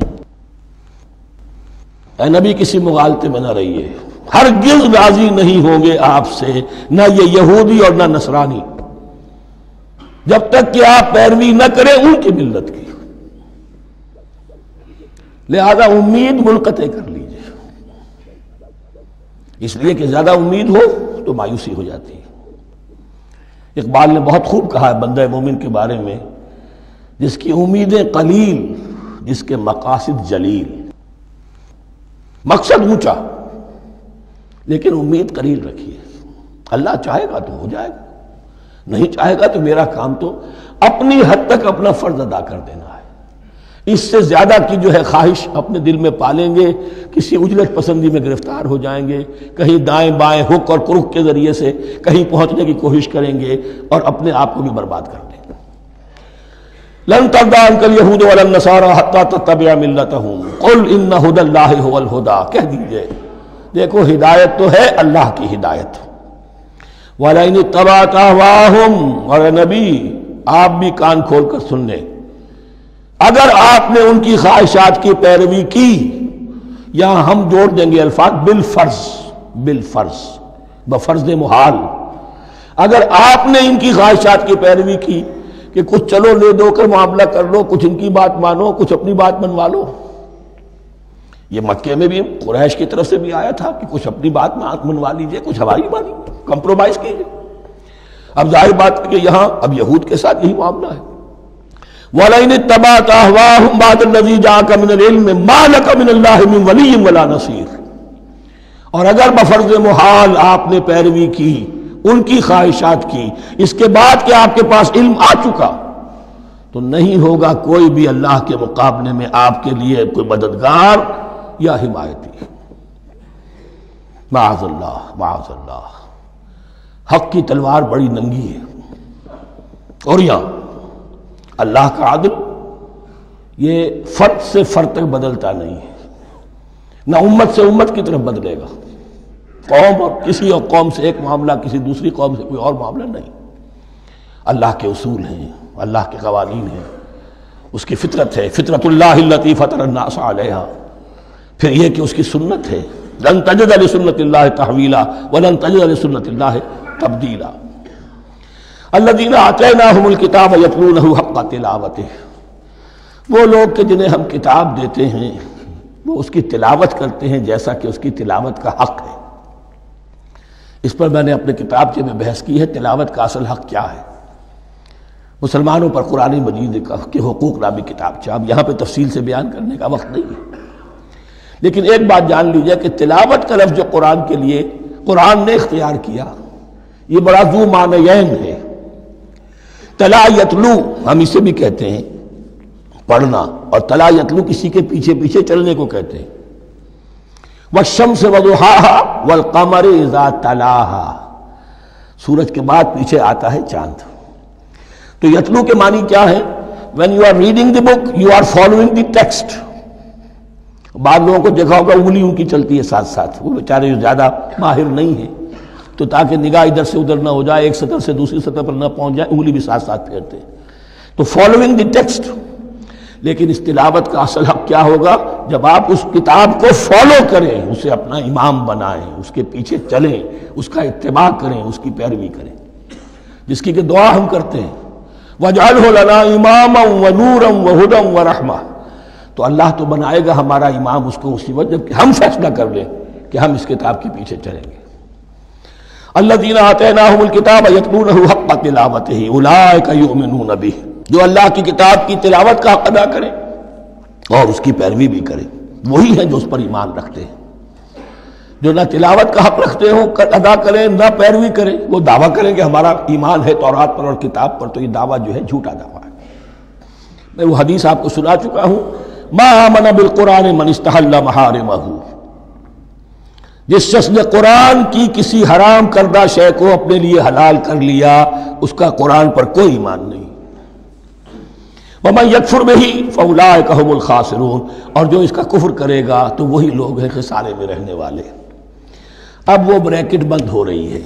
اے نبی کسی مغالطے میں نہ رہیے، ہرگز راضی نہیں ہوں گے آپ سے نہ یہ یہودی اور نہ نصرانی، جب تک کہ آپ پیروی نہ کریں ان کی ملت کی۔ لہذا امید منقطع کر لیجیے، اس لیے کہ زیادہ امید ہو تو مایوسی ہو جاتی ہے۔ اقبال نے بہت خوب کہا ہے بندہ مومن کے بارے میں، جس کی امیدیں قلیل، جس کے مقاصد جلیل۔ مقصد اونچا لیکن امید قلیل رکھیے، اللہ چاہے گا تو ہو جائے گا، نہیں چاہے گا تو میرا کام تو اپنی حد تک اپنا فرض ادا کر دینا ہے۔ اس سے زیادہ کی جو ہے خواہش اپنے دل میں پالیں گے، کسی اجلت پسندی میں گرفتار ہو جائیں گے، کہیں دائیں بائیں ہک اور کرک کے ذریعے سے کہیں پہنچنے کی کوشش کریں گے اور اپنے آپ کو بھی برباد کر دیں گے۔ لن ترضى عنك اليهود ولا النصارى حتى تتبع ملتهم قل ان هدى الله هو الهدى، کہہ دیجئے دیکھو ہدایت تو ہے اللہ کی ہدایت۔ وَلَئِنِ اتَّبَعْتَ أَهْوَاءَهُمْ، اور نبی آپ بھی کان کھول کر سن لیں، اگر آپ نے ان کی خواہشات کی پیروی کی، یہاں ہم جوڑ دیں گے الفاظ بالفرض، بالفرض بفرض محال، اگر آپ نے ان کی خواہشات کی پیروی کی کہ کچھ چلو لے دو کر معاملہ کر لو، کچھ ان کی بات مانو، کچھ اپنی بات منوا لو۔ یہ مکے میں بھی قریش کی طرف سے بھی آیا تھا کہ کچھ اپنی بات منوا لیجئے، کچھ ہماری مانی، کمپرومائز کیجئے۔ اب ظاہر بات ہے کہ یہاں اب یہود کے ساتھ یہی معاملہ ہے۔ وَلَئِنِ اتَّبَعْتَ أَهْوَاءَهُمْ بَعْدَ الَّذِي جَاءَكَ مِنَ الْعِلْمِ مَا لَكَ مِنَ اللَّهِ مِنْ وَلِيٍّ وَلَا نَصِيرٍ، اور اگر بفرض محال آپ نے پیروی کی ان کی خواہشات کی، اس کے بعد کہ آپ کے پاس علم آ چکا، تو نہیں ہوگا کوئی بھی اللہ کے مقابلے میں آپ کے لیے کوئی مددگار یا حمایتی۔ معاذ اللہ معاذ اللہ، حق کی تلوار بڑی ننگی ہے، اور یہاں اللہ کا عدل یہ فرد سے فرد تک بدلتا نہیں ہے، نہ امت سے امت کی طرف بدلے گا، قوم اور کسی اور قوم سے ایک معاملہ کسی دوسری قوم سے کوئی اور معاملہ نہیں۔ اللہ کے اصول ہیں، اللہ کے قوانین ہیں، اس کی فطرت ہے، فطرت اللہ التی فطر الناس علیہا، پھر یہ کہ اس کی سنت ہے، لن تجد لسنت اللہ تحویلا ولن تجد لسنت اللہ تبدیلا۔ الذین آتیناہم الکتاب یتلونہ حق تلاوتہ، وہ لوگ کہ جنہیں ہم کتاب دیتے ہیں وہ اس کی تلاوت کرتے ہیں جیسا کہ اس کی تلاوت کا حق ہے۔ اس پر میں نے اپنے کتابچے میں بحث کی ہے، تلاوت کا اصل حق کیا ہے۔ مسلمانوں پر قرآن مجید کے حقوق نامی کتابچہ، اب یہاں پہ تفصیل سے بیان کرنے کا وقت نہیں ہے، لیکن ایک بات جان لیجیے کہ تلاوت کا لفظ جو قرآن کے لیے قرآن نے اختیار کیا، یہ بڑا ذو معنیین ہے۔ تلا یتلو ہم اسے بھی کہتے ہیں پڑھنا، اور تلا یتلو کسی کے پیچھے پیچھے چلنے کو کہتے ہیں۔ والشمس وضحاها والقمر اذا تلاها، سورج کے بعد پیچھے آتا ہے چاند۔ تو یتلو کے معنی کیا ہے؟ when you are reading the book you are following the text۔ بعض لوگوں کو دیکھا ہوگا انگلی ان کی چلتی ہے ساتھ ساتھ، وہ بیچارے جو زیادہ ماہر نہیں ہیں تو تاکہ نگاہ ادھر سے ادھر نہ ہو جائے، ایک سطر سے دوسری سطر پر نہ پہنچ جائے، انگلی بھی ساتھ ساتھ پھیرتے ہیں، تو فالوئنگ دی ٹیکسٹ۔ لیکن اس تلاوت کا اصل حق کیا ہوگا؟ جب آپ اس کتاب کو فالو کریں، اسے اپنا امام بنائیں، اس کے پیچھے چلیں، اس کا اتباع کریں، اس کی پیروی کریں، جس کی کہ دعا ہم کرتے ہیں وَاجْعَلْهُ لَنَا إِمَامًا وَنُورًا وَهُدًى وَرَحْمَةً، تو اللہ تو بنائے گا ہمارا امام اس کو اسی وقت جب کہ ہم فیصلہ کر لیں کہ ہم اس کتاب کے پیچھے چلیں گے۔ الذین آتیناہم الکتاب یتلونہ حق تلاوتہ اولئک یؤمنون بہ، جو اللہ کی کتاب کی تلاوت کا حق ادا کریں اور اس کی پیروی بھی کریں، وہی ہیں جو اس پر ایمان رکھتے ہیں۔ جو نہ تلاوت کا حق رکھتے ہوں ادا کریں، نہ پیروی کریں، وہ دعویٰ کریں کہ ہمارا ایمان ہے تورات پر اور کتاب پر، تو یہ دعویٰ جو ہے جھوٹا دعویٰ ہے۔ میں وہ حدیث آپ کو سنا چکا ہوں، ما آمن بالقرآن من استحل محارمہ، جس شخص نے قرآن کی کسی حرام کردہ شے کو اپنے لیے حلال کر لیا اس کا قرآن پر کوئی ایمان نہیں. وَمَن يَكْفُرْ بِهِ فَأُولَٰئِكَ هُمُ الْخَاسِرُونَ، اور جو اس کا کفر کرے گا تو وہی لوگ ہیں خسارے میں رہنے والے. اب وہ بریکٹ بند ہو رہی ہے.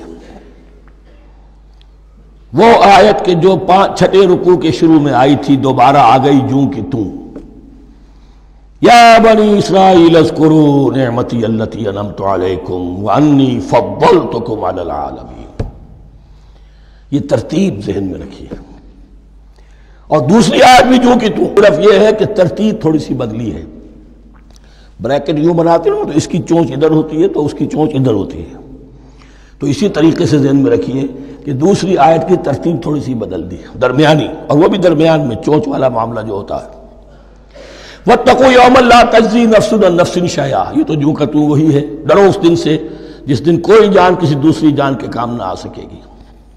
وہ آیت کے جو پانچ چھٹے رکوع کے شروع میں آئی تھی دوبارہ آ گئی جوں کی توں. یا بنی اسرائیل اذکروا نعمتی التی انعمت علیکم وانی فضلتکم علی العالمین. یہ ترتیب ذہن میں رکھیے. اور دوسری آیت بھی جو کہ تو صرف یہ ہے کہ ترتیب تھوڑی سی بدلی ہے. بریکٹ یوں بناتے ہیں تو اس کی چونچ ادھر ہوتی ہے تو اس کی چونچ ادھر ہوتی ہے. تو اسی طریقے سے ذہن میں رکھیے کہ دوسری آیت کی ترتیب تھوڑی سی بدل دی درمیانی، اور وہ بھی درمیان میں چونچ والا معاملہ جو ہوتا ہے. وَاتَّقُوا يَوْمًا لَا تَجْزِي نَفْسٌ عَن نَفْسٍ شَيْئًا، یہ تو جو کہ تو وہی ہے. ڈرو اس دن سے جس دن کوئی جان کسی دوسری جان کے کام نہ آ سکے گی.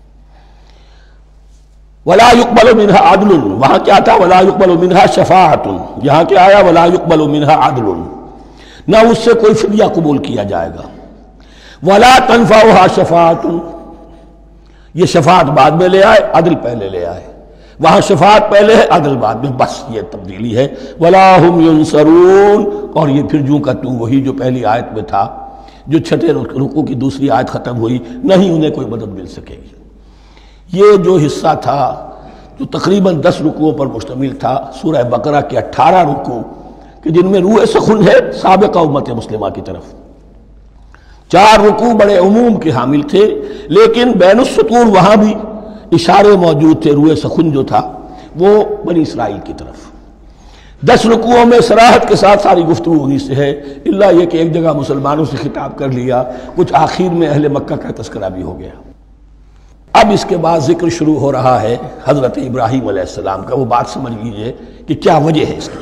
وَلَا يُقْبَلُ مِنْهَا عَدْلٌ، وہاں کیا تھا وَلَا يُقْبَلُ مِنْهَا شَفَاعَةٌ، یہاں کیا آیا وَلَا يُقْبَلُ مِنْهَا عَدْلٌ، نہ اس سے کوئی فدیہ قبول کیا جائے گا. وَلَا تَنْفَعُهَا شَفَاعَةٌ، یہ شفاعت بعد میں لے آئے، عدل پہلے لے آئے. وہاں شفاعت پہلے ہے، عدل بعد میں، بس یہ تبدیلی ہے. وَلَا هُمْ يُنصَرُونَ، اور یہ پھر جو کا تو وہی جو پہلی آیت میں تھا، جو چھٹے رکوع کی دوسری آیت ختم ہوئی، نہیں انہیں کوئی مدد مل سکے گی. یہ جو حصہ تھا جو تقریباً دس رکوعوں پر مشتمل تھا، سورہ بقرہ کے اٹھارہ رکوع کہ جن میں روح سخن ہے سابقہ امت مسلمہ کی طرف. چار رکوع بڑے عموم کے حامل تھے، لیکن بین السطور وہاں بھی اشارے موجود تھے. روح سخن جو تھا وہ بنی اسرائیل کی طرف. دس رکوعوں میں صراحت کے ساتھ ساری گفتگو انہی سے ہے، الا یہ کہ ایک جگہ مسلمانوں سے خطاب کر لیا، کچھ آخر میں اہل مکہ کا تذکرہ بھی ہو گیا. اب اس کے بعد ذکر شروع ہو رہا ہے حضرت ابراہیم علیہ السلام کا. وہ بات سمجھ لیجئے کہ کیا وجہ ہے اس کی.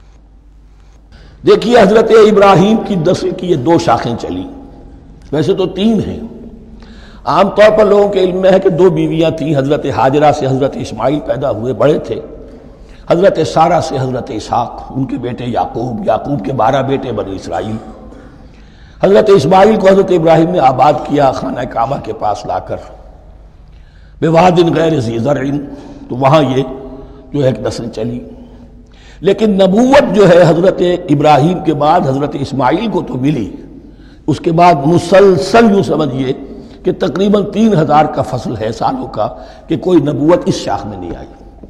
دیکھیے حضرت ابراہیم کی نسل کی یہ دو شاخیں چلی، ویسے تو تین ہیں. عام طور پر لوگوں کے علم میں ہے کہ دو بیویاں تھیں. حضرت ہاجرہ سے حضرت اسماعیل پیدا ہوئے، بڑے تھے. حضرت سارہ سے حضرت اسحاق، ان کے بیٹے یعقوب، یعقوب کے بارہ بیٹے بنی اسرائیل. حضرت اسماعیل کو حضرت ابراہیم نے آباد کیا خانہ کعبہ کے پاس لا کر، بواد غیر ذی زرع، تو وہاں یہ جو ہے ایک نسل چلی. لیکن نبوت جو ہے حضرت ابراہیم کے بعد حضرت اسماعیل کو تو ملی، اس کے بعد مسلسل یوں سمجھیے کہ تقریباً تین ہزار کا فصل ہے سالوں کا کہ کوئی نبوت اس شاخ میں نہیں آئی.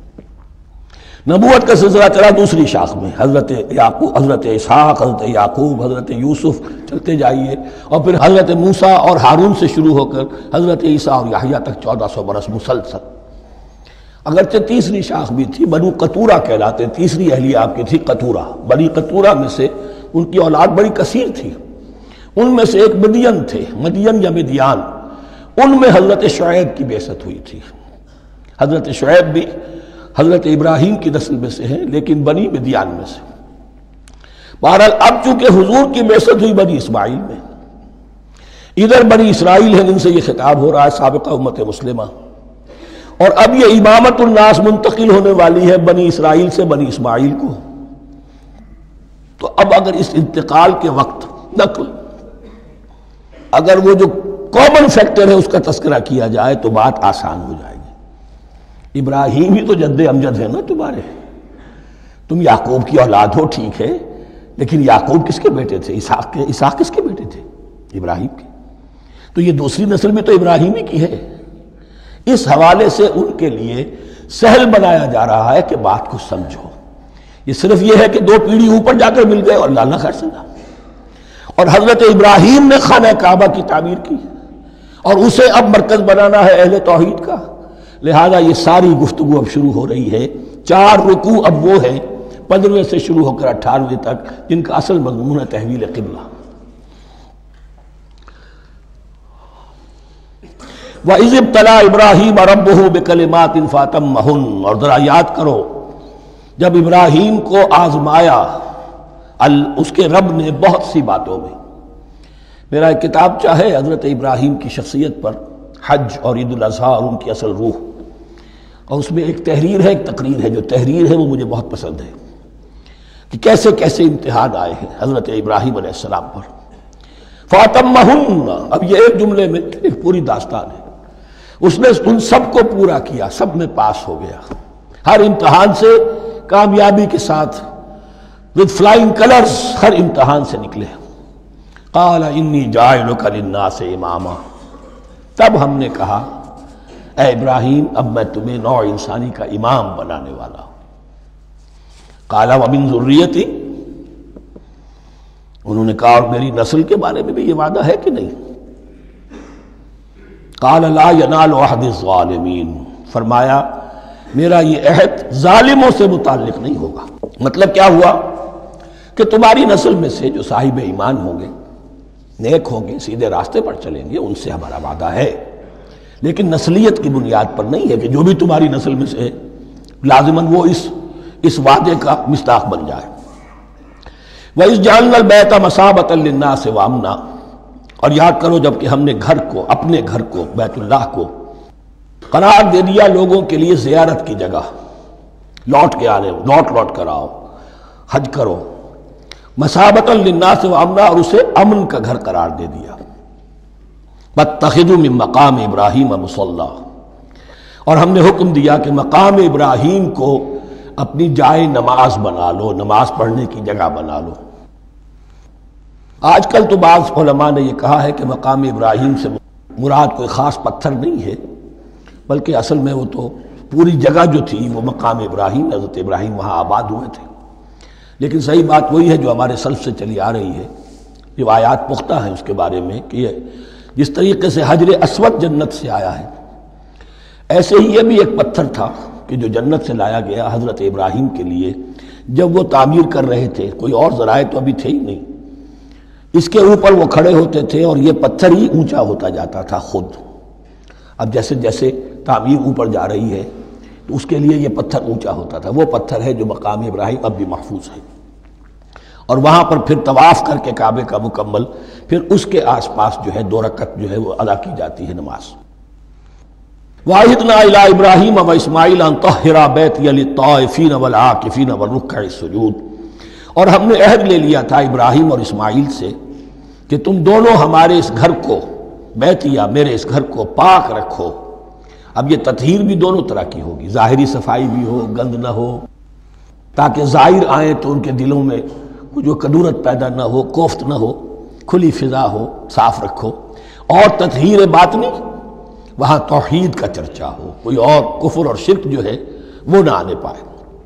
نبوت کا سلسلہ چلا دوسری شاخ میں، حضرت یعقوب، حضرت اسحاق، حضرت یعقوب، حضرت یوسف، چلتے جائیے، اور پھر حضرت موسیٰ اور ہارون سے شروع ہو کر حضرت عیسیٰ اور یحییٰ تک چودہ سو برس مسلسل. اگرچہ تیسری شاخ بھی تھی، بنو قطورہ کہلاتے، تیسری اہلیہ آپ کی تھی قطورہ. بنی قطورہ میں سے ان کی اولاد بڑی کثیر تھی. ان میں سے ایک مدین تھے، مدین یا مدیان، ان میں حضرت شعیب کی بعثت ہوئی تھی. حضرت شعیب بھی حضرت ابراہیم کی نسل میں سے ہیں، لیکن بنی مدیان میں سے. بہرحال اب چونکہ حضور کی بعثت ہوئی بنی اسماعیل میں، ادھر بنی اسرائیل ہیں جن سے یہ خطاب ہو رہا ہے سابقہ امت مسلمہ، اور اب یہ امامت الناس منتقل ہونے والی ہے بنی اسرائیل سے بنی اسماعیل کو. تو اب اگر اس انتقال کے وقت نقل، اگر وہ جو کامن فیکٹر ہے اس کا تذکرہ کیا جائے تو بات آسان ہو جائے گی. ابراہیم ہی تو جد امجد ہے نا تمہارے، تم یعقوب کی اولاد ہو ٹھیک ہے، لیکن یعقوب کس کے بیٹے تھے؟ اسحاق کے. اسحاق کس کے بیٹے تھے؟ ابراہیم کے. تو یہ دوسری نسل میں تو ابراہیم ہی کی ہے. اس حوالے سے ان کے لیے سہل بنایا جا رہا ہے کہ بات کو سمجھو. یہ صرف یہ ہے کہ دو پیڑھی اوپر جا کر مل گئے اور اللہ نہ خیر سنا. اور حضرت ابراہیم نے خانہ کعبہ کی تعمیر کی اور اسے اب مرکز بنانا ہے اہل توحید کا. لہذا یہ ساری گفتگو اب شروع ہو رہی ہے. چار رکوع اب وہ ہے پندرہویں سے شروع ہو کر اٹھارہویں تک جن کا اصل مضمون ہے تحویل قبلہ. وَإِذِ ابْتَلَىٰ إِبْرَاهِيمَ رَبُّهُ بِكَلِمَاتٍ فَأَتَمَّهُنَّ، اور ذرا یاد کرو جب ابراہیم کو آزمایا اس کے رب نے بہت سی باتوں میں. میرا ایک کتاب چاہے حضرت ابراہیم کی شخصیت پر، حج اور عید الاضحیٰ اور ان کی اصل روح، اور اس میں ایک تحریر ہے ایک تقریر ہے. جو تحریر ہے وہ مجھے بہت پسند ہے کہ کیسے کیسے امتحان آئے ہیں حضرت ابراہیم علیہ السلام پر. فَأَتَمَّهُنَّ، اب یہ ایک جملے میں ایک پوری داستان ہے. اس نے ان سب کو پورا کیا، سب میں پاس ہو گیا، ہر امتحان سے کامیابی کے ساتھ with flying colors ہر امتحان سے نکلے. قال انی جاعلک للناس اماما، تب ہم نے کہا اے ابراہیم اب میں تمہیں نوع انسانی کا امام بنانے والا ہوں. قال ومن ذریتی، انہوں نے کہا اور میری نسل کے بارے میں بھی یہ وعدہ ہے کہ نہیں؟ قال لا ینال عہد الظالمین، فرمایا میرا یہ عہد ظالموں سے متعلق نہیں ہوگا. مطلب کیا ہوا کہ تمہاری نسل میں سے جو صاحب ایمان ہوں گے، نیک ہوں گے، سیدھے راستے پر چلیں گے، ان سے ہمارا وعدہ ہے، لیکن نسلیت کی بنیاد پر نہیں ہے کہ جو بھی تمہاری نسل میں سے لازماً وہ اس اس وعدے کا مصداق بن جائے. وَإِذْ جَعَلْنَا الْبَيْتَ مَثَابَةً لِلنَّاسِ وَأَمْنًا، اور یاد کرو جب کہ ہم نے گھر کو، اپنے گھر کو، بیت اللہ کو قرار دے دیا لوگوں کے لیے زیارت کی جگہ، لوٹ کے آنے، لوٹ لوٹ کر آؤ، حج کرو. مَثَابَةً لِلنَّاسِ وَأَمْنًا، اور اسے امن کا گھر قرار دے دیا. وَاتَّخِذُوا مِن مَقَامِ إِبْرَاهِيمَ مُصَلًّى، اور ہم نے حکم دیا کہ مقام ابراہیم کو اپنی جائے نماز بنا لو، نماز پڑھنے کی جگہ بنا لو. آج کل تو بعض علماء نے یہ کہا ہے کہ مقام ابراہیم سے مراد کوئی خاص پتھر نہیں ہے، بلکہ اصل میں وہ تو پوری جگہ جو تھی وہ مقام ابراہیم، حضرت ابراہیم وہاں آباد ہوئے تھے. لیکن صحیح بات وہی ہے جو ہمارے سلف سے چلی آ رہی ہے، روایات پختہ ہیں اس کے بارے میں کہ یہ جس طریقے سے حجر اسود جنت سے آیا ہے، ایسے ہی یہ بھی ایک پتھر تھا کہ جو جنت سے لایا گیا حضرت ابراہیم کے لیے جب وہ تعمیر کر رہے تھے. کوئی اور ذرائع تو ابھی تھے ہی نہیں، اس کے اوپر وہ کھڑے ہوتے تھے اور یہ پتھر ہی اونچا ہوتا جاتا تھا خود. اب جیسے جیسے تعمیر اوپر جا رہی ہے تو اس کے لیے یہ پتھر اونچا ہوتا تھا. وہ پتھر ہے جو مقام ابراہیم اب بھی محفوظ ہے، اور وہاں پر پھر طواف کر کے کعبے کا مکمل، پھر اس کے آس پاس جو ہے دو رکعت جو ہے وہ ادا کی جاتی ہے نماز. وَعَهِدْنَا إِلَىٰ إِبْرَاهِيمَ وَإِسْمَاعِيلَ أَن طَهِّرَا بَيْتِيَ لِلطَّائِفِينَ وَالْعَاكِفِينَ وَالرُّكَّعِ السُّجُودِ، اور ہم نے عہد لے لیا تھا ابراہیم اور اسماعیل سے کہ تم دونوں ہمارے اس گھر کو، بیتیا میرے اس گھر کو پاک رکھو. اب یہ تطہیر بھی دونوں طرح کی ہوگی، ظاہری صفائی بھی ہو، گند نہ ہو، تاکہ زائر آئیں تو ان کے دلوں میں جو کدورت پیدا نہ ہو، کوفت نہ ہو، کھلی فضا ہو، صاف رکھو. اور تطہیر باطنی، وہاں توحید کا چرچا ہو، کوئی اور کفر اور شرک جو ہے وہ نہ آنے پائے.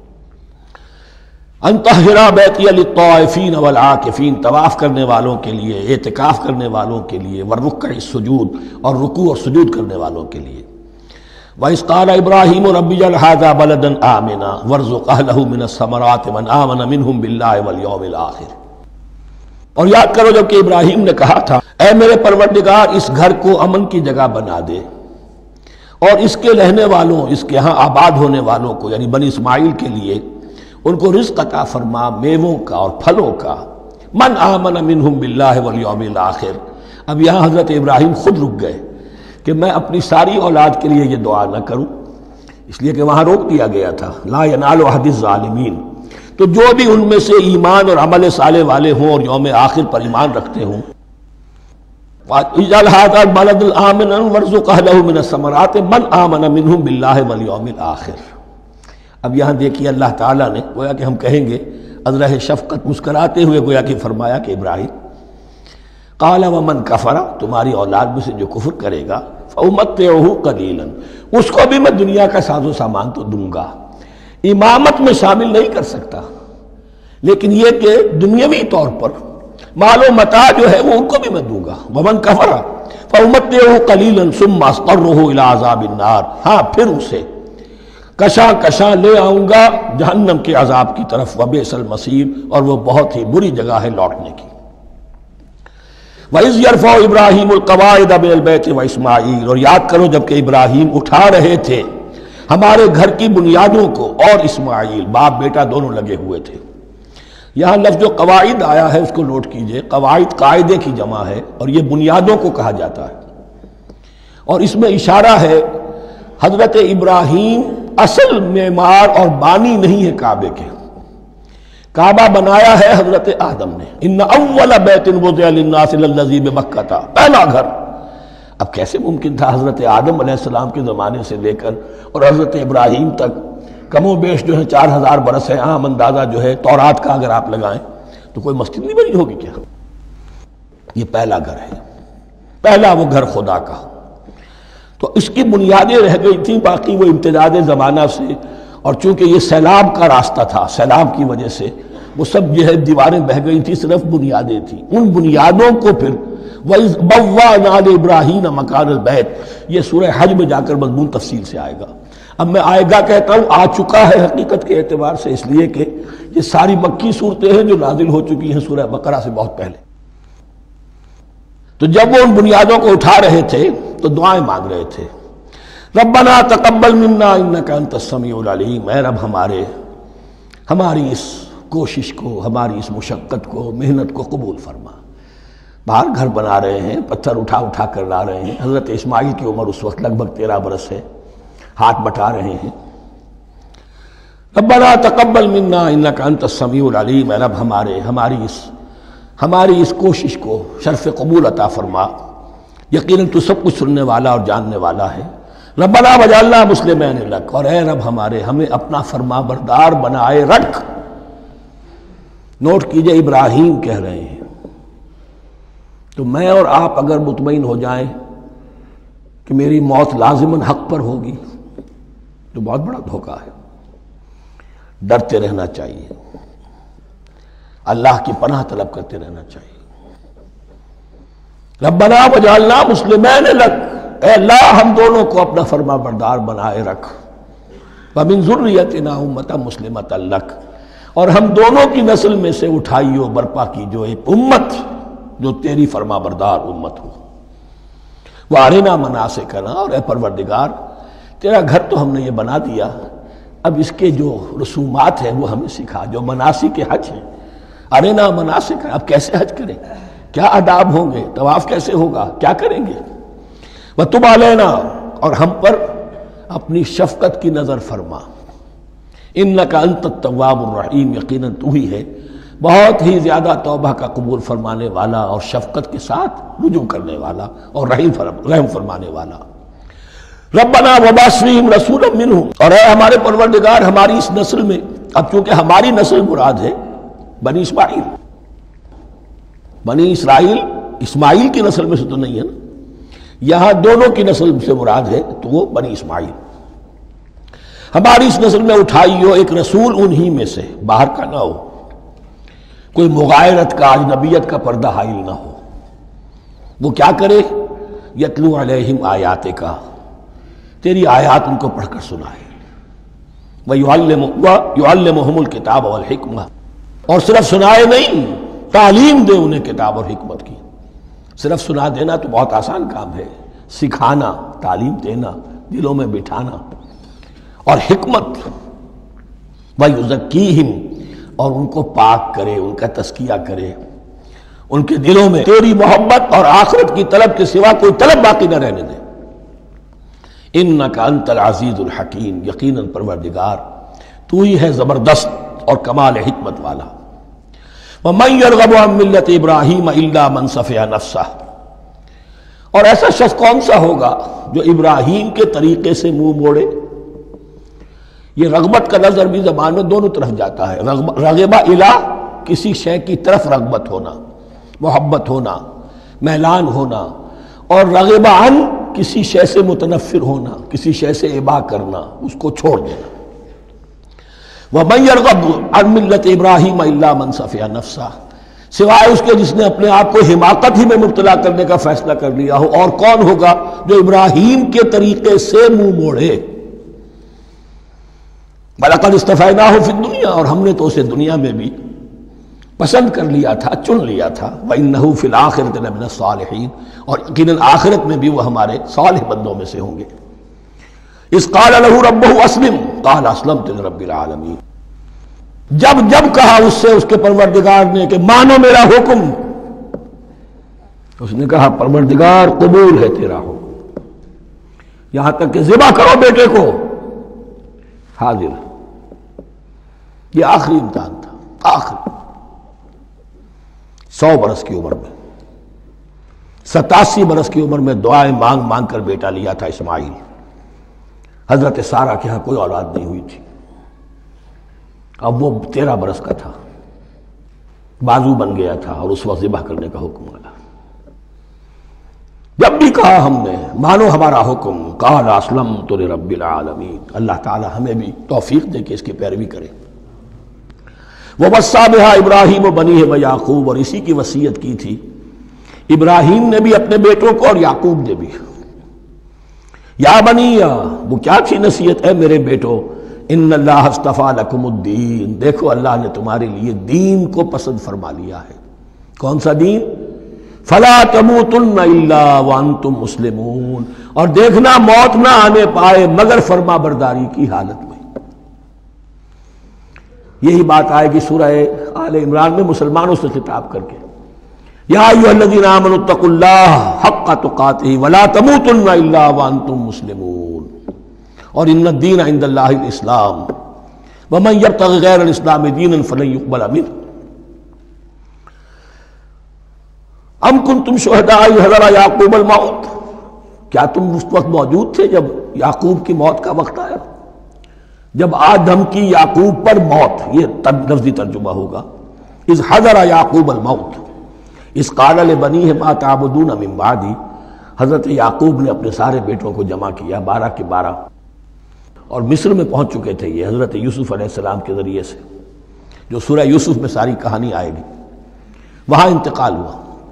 ان طہرا بیتی للطائفین والعاکفین، طواف کرنے والوں کے لیے، اعتکاف کرنے والوں کے لیے، والرکع السجود، اور رکوع اور سجود کرنے والوں کے لیے. وَإِذْ قَالَ إِبْرَاهِيمُ رَبِّ اجْعَلْ هَٰذَا بَلَدًا آمِنًا وَارْزُقْ أَهْلَهُ مِنَ الثَّمَرَاتِ مَنْ آمَنَ مِنْهُمْ بِاللَّهِ وَالْيَوْمِ الْآخِرِ. اور یاد کرو جب کہ ابراہیم نے کہا تھا اے میرے پروردگار اس گھر کو امن کی جگہ بنا دے، اور اس کے رہنے والوں، اس کے ہاں آباد ہونے والوں کو یعنی بنی اسماعیل کے لیے ان کو رزق عطا فرما، میووں کا اور پھلوں کا. من آمن منہم باللہ والیوم الآخر. اب یہاں حضرت ابراہیم خود رک گئے کہ میں اپنی ساری اولاد کے لیے یہ دعا نہ کروں، اس لیے کہ وہاں روک دیا گیا تھا لا ینال عہد الظالمین. تو جو بھی ان میں سے ایمان اور عمل صالح والے ہوں اور یوم آخر پر ایمان رکھتے ہوں، اجعل هذا البلد آمنا وارزق اهله من الثمرات من آمن منهم باللہ والیوم الآخر. اب یہاں دیکھیے اللہ تعالیٰ نے گویا کہ ہم کہیں گے ازرہ شفقت مسکراتے ہوئے گویا کہ فرمایا کہ ابراہیم قال ومن کفر، تمہاری اولاد میں سے جو کفر کرے گا فأمتعه قلیلا، اس کو بھی میں دنیا کا ساز و سامان تو دوں گا، امامت میں شامل نہیں کر سکتا، لیکن یہ کہ دنیاوی طور پر مال و متاع جو ہے وہ ان کو بھی میں دوں گا. ومن کفر فأمتعه قلیلا ثم اضطره الى عذاب النار، ہاں پھر اسے کشاں کشاں لے آؤں گا جہنم کے عذاب کی طرف. وبئس المصیر، اور وہ بہت ہی بری جگہ ہے لوٹنے کی. وَإِذْ يَرْفَعُ إِبْرَاهِيمُ الْقَوَاعِدَ مِنَ الْبَيْتِ وَإِسْمَاعِيلُ، اور یاد کرو جب کہ ابراہیم اٹھا رہے تھے ہمارے گھر کی بنیادوں کو، اور اسماعیل، باپ بیٹا دونوں لگے ہوئے تھے. یہاں لفظ جو قواعد آیا ہے اس کو نوٹ کیجئے، قواعد قاعدے کی جمع ہے اور یہ بنیادوں کو کہا جاتا ہے، اور اس میں اشارہ ہے حضرت ابراہیم اصل معمار اور بانی نہیں ہے کعبے کے. کعبہ بنایا ہے حضرت آدم نے. ان اول بیت وضع للناس للذی بمکہ، پہلا گھر. اب کیسے ممکن تھا حضرت آدم علیہ السلام کے زمانے سے لے کر اور حضرت ابراہیم تک کم و بیش جو ہے چار ہزار برس ہے، عام اندازہ جو ہے تورات کا اگر آپ لگائیں تو کوئی مسجد نہیں بنی ہوگی کیا؟ یہ پہلا گھر ہے، پہلا وہ گھر خدا کا. تو اس کی بنیادیں رہ گئی تھیں، باقی وہ امتداد زمانہ سے، اور چونکہ یہ سیلاب کا راستہ تھا، سیلاب کی وجہ سے وہ سب جو ہے دیواریں بہہ گئی تھی، صرف بنیادیں تھیں. ان بنیادوں کو پھر وَإِذْ بَوَّأْنَا لِإِبْرَاهِيمَ مَكَانَ الْبَيْتِ، یہ سورہ حج میں جا کر مضمون تفصیل سے آئے گا. اب میں آئے گا کہتا ہوں، آ چکا ہے حقیقت کے اعتبار سے، اس لیے کہ یہ ساری مکی صورتیں ہیں جو نازل ہو چکی ہیں سورہ بقرہ سے بہت پہلے. تو جب وہ ان بنیادوں کو اٹھا رہے تھے تو دعائیں مانگ رہے تھے. ربنا تقبل منا انک انت السمیع العلیم، اے رب ہمارے ہماری اس کوشش کو، ہماری اس مشقت کو، محنت کو قبول فرما. باہر گھر بنا رہے ہیں، پتھر اٹھا اٹھا کر لا رہے ہیں. حضرت اسماعیل کی عمر اس وقت لگ بھگ تیرہ برس ہے، ہاتھ بٹا رہے ہیں. ربنا تقبل منا انک انت السمیع العلیم، اے رب ہمارے ہماری اس ہماری اس کوشش کو شرف قبول عطا فرما، یقیناً تو سب کچھ سننے والا اور جاننے والا ہے. ربنا وجعلنا مسلمین لک، اور اے رب ہمارے ہمیں اپنا فرما بردار بنائے رکھ. نوٹ کیجئے ابراہیم کہہ رہے ہیں. تو میں اور آپ اگر مطمئن ہو جائیں کہ میری موت لازماً حق پر ہوگی تو بہت بڑا دھوکہ ہے. ڈرتے رہنا چاہیے، اللہ کی پناہ طلب کرتے رہنا چاہیے. ربنا وجعلنا مسلمین لک، اے اللہ ہم دونوں کو اپنا فرما بردار بنائے رکھ. ومن ذریتنا امۃ مسلمۃ لک، اور ہم دونوں کی نسل میں سے اٹھائیو برپا کی جو ایک امت جو تیری فرما بردار امت ہو. وارنا مناسکنا، اور اے پروردگار تیرا گھر تو ہم نے یہ بنا دیا، اب اس کے جو رسومات ہیں وہ ہمیں سکھا، جو مناسک حج ہیں. ارنا مناسک، اب کیسے حج کریں، کیا آداب ہوں گے، طواف کیسے ہوگا، کیا کریں گے. وتب علینا، اور ہم پر اپنی شفقت کی نظر فرما. انک انت التواب الرحیم، یقیناً تو ہی ہے بہت ہی زیادہ توبہ کا قبول فرمانے والا اور شفقت کے ساتھ رجوع کرنے والا اور رحم فرمانے والا. ربنا وبعث فیہم رسولا منہم، اور اے ہمارے پروردگار ہماری اس نسل میں، اب چونکہ ہماری نسل مراد ہے بنی اسماعیل، بنی اسرائیل اسماعیل کی نسل میں سے تو نہیں ہے نا، یہاں دونوں کی نسل سے مراد ہے تو وہ بنی اسماعیل. ہماری اس نسل میں اٹھائی ہو ایک رسول انہی میں سے، باہر کا نہ ہو، کوئی مغایرت کا اجنبیت کا پردہ حائل نہ ہو. وہ کیا کرے، یتلو علیہم آیات کا، تیری آیات ان کو پڑھ کر سنائے. وَيُعَلِّمُهُمُ الْكِتَابَ وَالْحِكْمَةَ، اور صرف سنائے نہیں، تعلیم دے انہیں کتاب اور حکمت کی. صرف سنا دینا تو بہت آسان کام ہے، سکھانا، تعلیم دینا، دلوں میں بٹھانا. اور حکمت، وَيُزَكِّيهِمْ، اور ان کو پاک کرے، ان کا تزکیہ کرے، ان کے دلوں میں تیری محبت اور آخرت کی طلب کے سوا کوئی طلب باقی نہ رہنے دے. انک انت العزیز الحکیم، یقیناً پروردگار تو ہی ہے زبردست اور کمال حکمت والا. وَمَن يَرْغَبُ عَن مِّلَّةِ إِبْرَاهِيمَ إِلَّا مَن سَفِهَ نَفْسَهُ، اور ایسا شخص کون سا ہوگا جو ابراہیم کے طریقے سے منہ موڑے. یہ رغبت کا نظر بھی زبان میں دونوں طرف جاتا ہے. رغبہ الہ، کسی شے کی طرف رغبت ہونا، محبت ہونا، میلان ہونا، اور رغبہ عن، کسی شے سے متنفر ہونا، کسی شے سے ابا کرنا، اس کو چھوڑ دینا. وَمَن يَرْغَبُ عَن مِّلَّةِ إِبْرَاهِيمَ إِلَّا مَن سَفِهَ نَفْسَهُ، سوائے اس کے جس نے اپنے آپ کو حماقت ہی میں مبتلا کرنے کا فیصلہ کر لیا ہو. اور کون ہوگا جو ابراہیم کے طریقے سے منہ موڑے. وَلَقَدِ اصْطَفَيْنَاهُ فِي الدُّنْيَا، اور ہم نے تو اسے دنیا میں بھی پسند کر لیا تھا، چن لیا تھا. وَإِنَّهُ فِي الْآخِرَةِ لَمِنَ الصَّالِحِينَ، اور یقیناً آخرت میں بھی وہ ہمارے صالح بندوں میں سے ہوں گے. اِذْ قَالَ لَهُ رَبُّهُ أَسْلِمْ قَالَ أَسْلَمْتُ لِرَبِّ الْعَالَمِينَ، جب جب کہا اس سے اس کے پروردگار نے کہ مانو میرا حکم، اس نے کہا پروردگار قبول ہے تیرا حکم، یہاں تک کہ ذبح کرو بیٹے کو، حاضر. یہ آخری امتحان تھا. آخر سو برس کی عمر میں، ستاسی برس کی عمر میں دعائیں مانگ مانگ کر بیٹا لیا تھا اسماعیل۔ حضرت سارہ کے ہاں کوئی اولاد نہیں ہوئی تھی، اب وہ تیرہ برس کا تھا، بازو بن گیا تھا اور اس وقت ذبح کرنے کا حکم آیا۔ جب بھی کہا ہم نے مانو ہمارا حکم، قال اسلمت لرب العالمین، اللہ تعالی ہمیں بھی توفیق دے کہ اس کی پیروی کریں۔ وَوَصَّى بِهَا ابراہیم بنیہ ویعقوب، اور اسی کی وصیت کی تھی ابراہیم نے بھی اپنے بیٹوں کو اور یعقوب نے بھی۔ یا بنی، وہ کیا تھی نصیحت؟ اے میرے بیٹو، ان اللہ اصطفیٰ لکم الدین، دیکھو اللہ نے تمہارے لیے دین کو پسند فرما لیا ہے۔ کون سا دین؟ فلا تموتن الا وانتم مسلمون، اور دیکھنا موت نہ آنے پائے مگر فرما برداری کی حالت میں۔ یہی بات آئے گی سورہ آل عمران میں مسلمانوں سے خطاب کر کے، یا ایھا الذین آمنوا اتقوا اللہ حق تقاتہ ولا تموتن الا وانتم مسلمون، اور ان الدین عند اللہ الاسلام ومن یبتغ غیر الاسلام دینا فلن یقبل منہ۔ ام کنتم شہداء اذ حضر یعقوب الموت، کیا تم اس وقت موجود تھے جب یعقوب کی موت کا وقت آیا؟ جب آدم کی یعقوب پر موت، یہ لفظی ترجمہ ہوگا، اذ حضر یعقوب الموت اذ قال لبنیہ ما تعبدون من بعدی، حضرت یعقوب نے اپنے سارے بیٹوں کو جمع کیا، بارہ کے بارہ، اور مصر میں پہنچ چکے تھے یہ حضرت یوسف علیہ السلام کے ذریعے سے، جو سورہ یوسف میں ساری کہانی آئے گی، وہاں انتقال ہوا۔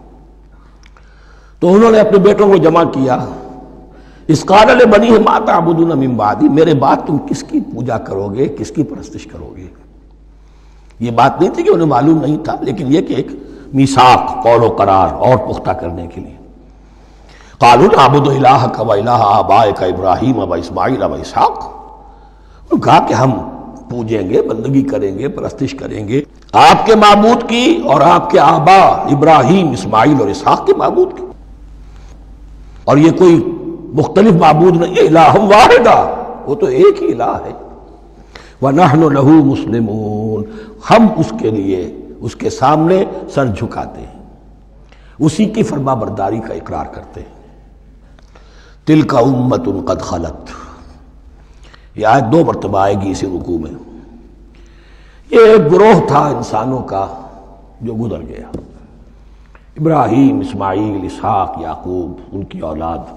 تو انہوں نے اپنے بیٹوں کو جمع کیا، اذ قال لبنیہ ما تعبدون من بعدی، میرے بعد تم کس کی پوجا کرو گے، کس کی پرستش کرو گے؟ یہ بات نہیں تھی کہ انہیں معلوم نہیں تھا، لیکن یہ کہ ایک میثاق، قول و قرار اور پختہ کرنے کے لیے۔ قالوا نعبد الہک و الہ آبائک ابراہیم و اسماعیل و اسحاق، انہوں نے کہا کہ ہم پوجیں گے، بندگی کریں گے، پرستش کریں گے آپ کے معبود کی اور آپ کے آبا ابراہیم، اسماعیل اور اسحاق کے معبود کی، اور یہ کوئی مختلف معبود نہیں ہے، الہ واحدہ، وہ تو ایک ہی الہ ہے۔ وَنَحْنُ لَهُ مُسْلِمُونَ، ہم اس کے لیے اس کے سامنے سر جھکاتے ہیں، اسی کی فرما برداری کا اقرار کرتے ہیں۔ تِلْكَ أُمَّةٌ قَدْ خَلَتْ، یہ آیت دو مرتبہ آئے گی اسی رکوع میں۔ یہ ایک گروہ تھا انسانوں کا جو گزر گیا، ابراہیم، اسماعیل، اسحاق، یعقوب، ان کی اولاد،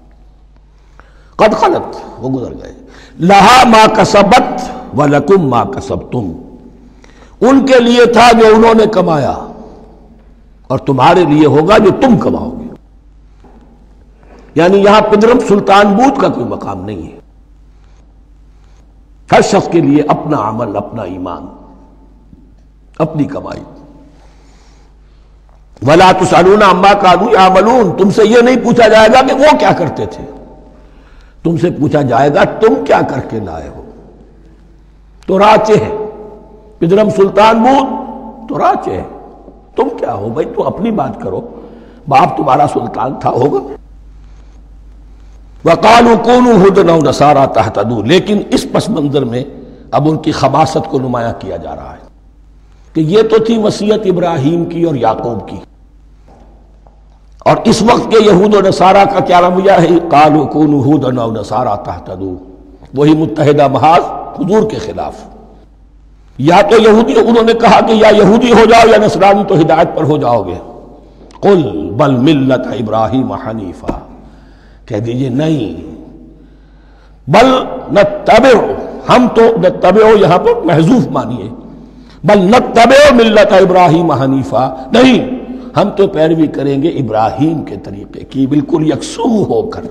قد خلت، وہ گزر گئے۔ لہا ما کسبت ولکم ما کسبتم، ان کے لیے تھا جو انہوں نے کمایا اور تمہارے لیے ہوگا جو تم کماؤ گے۔ یعنی یہاں پدرم سلطان بود کا کوئی مقام نہیں ہے، ہر شخص کے لیے اپنا عمل، اپنا ایمان، اپنی کمائی۔ وَلَا تُسْأَلُونَ عَمَّا كَانُوا يَعْمَلُونَ، تم سے یہ نہیں پوچھا جائے گا کہ وہ کیا کرتے تھے، تم سے پوچھا جائے گا تم کیا کر کے لائے ہو۔ تو راچے ہے پدرم سلطان بود، تو راچے ہے، تم کیا ہو بھائی، تو اپنی بات کرو، باپ تمہارا سلطان تھا، ہوگا۔ وَقَالُوا كُونُوا هُودًا أَوْ نَصَارَىٰ تَهْتَدُوا، لیکن اس پس منظر میں اب ان کی خباثت کو نمایاں کیا جا رہا ہے کہ یہ تو تھی وصیت ابراہیم کی اور یعقوب کی، اور اس وقت کے یہود و نصارہ کا کیا رویہ ہے؟ قَالُوا كُونُوا هُودًا أَوْ نَصَارَىٰ تَهْتَدُوا، وہی متحدہ محاذ حضور کے خلاف۔ یا تو یہودی، انہوں نے کہا کہ یا یہودی ہو جاؤ یا نصرانی تو ہدایت پر ہو جاؤ گے۔ قل بل ملت ابراہیم حنیفہ، کہہ دیجئے نہیں، بل نتبع، ہم تو نتبع یہاں پر محذوف مانیے، بل نتبع ملت ابراہیم حنیفہ، نہیں، ہم تو پیروی کریں گے ابراہیم کے طریقے کی، بالکل یکسو ہو کر۔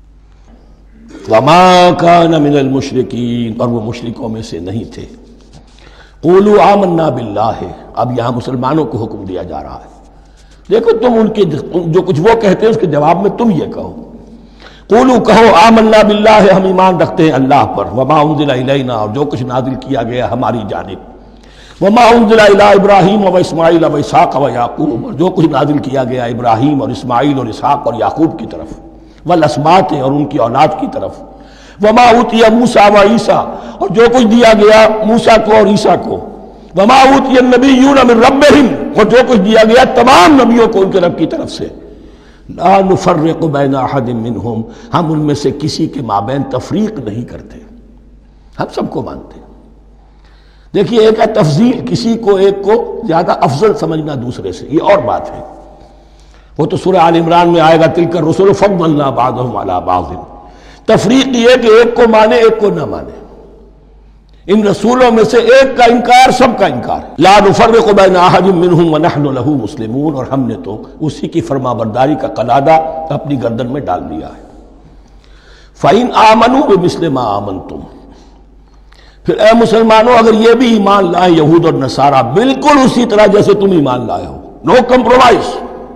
وما کان من المشرکین، اور وہ مشرکوں میں سے نہیں تھے۔ قولوا آمنا باللہ، اب یہاں مسلمانوں کو حکم دیا جا رہا ہے، دیکھو تم ان کے جو کچھ وہ کہتے ہیں اس کے جواب میں تم یہ کہو، قولوا کہو آمنا باللہ، ہم ایمان رکھتے ہیں اللہ پر، وما انزل الینا، اور جو کچھ نازل کیا گیا ہماری جانب، وما انزل الی ابراہیم و اسماعیل و اسحاق و یعقوب، اور جو کچھ نازل کیا گیا ابراہیم اور اسماعیل اور اسحاق اور یعقوب کی طرف، والاسباط، اور ان کی اولاد کی طرف، وما اوتی موسیٰ و عیسیٰ، اور جو کچھ دیا گیا موسیٰ کو اور عیسیٰ کو، وما اوتی النبیون من ربہم، اور جو کچھ دیا گیا تمام نبیوں کو ان کے رب کی طرف سے، لا نفرق بین احد منہم، ہم ان میں سے کسی کے مابین تفریق نہیں کرتے، ہم سب کو مانتے ہیں۔ دیکھیے ایک ہے تفضیل، کسی کو ایک کو زیادہ افضل سمجھنا دوسرے سے، یہ اور بات ہے، وہ تو سورہ آل عمران میں آئے گا تلک الرسل فضلنا بعضهم علی بعض۔ تفریق یہ کہ ایک کو مانے ایک کو نہ مانے، ان رسولوں میں سے ایک کا انکار سب کا انکار ہے، لا نفرق بین احد منہم ونحن له مسلمون، اور ہم نے تو اسی کی فرما برداری کا قلادہ اپنی گردن میں ڈال دیا ہے۔ فَإِنْ آمَنُوا بِمِثْلِ مَا آمَنْتُمْ، پھر اے مسلمانوں اگر یہ بھی ایمان لائیں یہود اور نصارہ بالکل اسی طرح جیسے تم ایمان لائے ہو، نو کمپرومائز،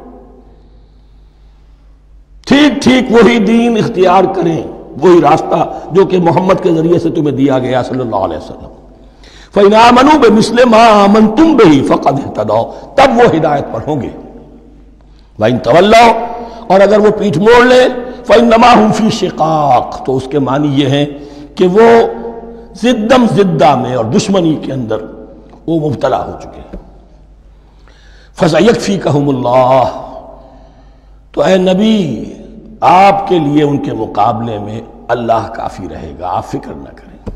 ٹھیک ٹھیک وہی دین اختیار کریں، وہی راستہ جو کہ محمد کے ذریعے سے تمہیں دیا گیا صلی اللہ علیہ وسلم، فَإِنْ آمَنُوا بِمِثْلِ مَا آمَنْتُمْ بِهِ فَقَدْ اهْتَدَوْا، تب وہ ہدایت پر ہوں گے۔ وَإِنْ تَوَلَّوْا، اور اگر وہ پیٹھ موڑ لیں، فَإِنَّمَا هُمْ فِي شِقَاقٍ، تو اس کے معنی یہ ہے کہ وہ زدم زدہ میں اور دشمنی کے اندر وہ مبتلا ہو چکے ہیں۔ فَسَيَكْفِيكَهُمُ اللَّهُ، تو اے نبی آپ کے لیے ان کے مقابلے میں اللہ کافی رہے گا، آپ فکر نہ کریں،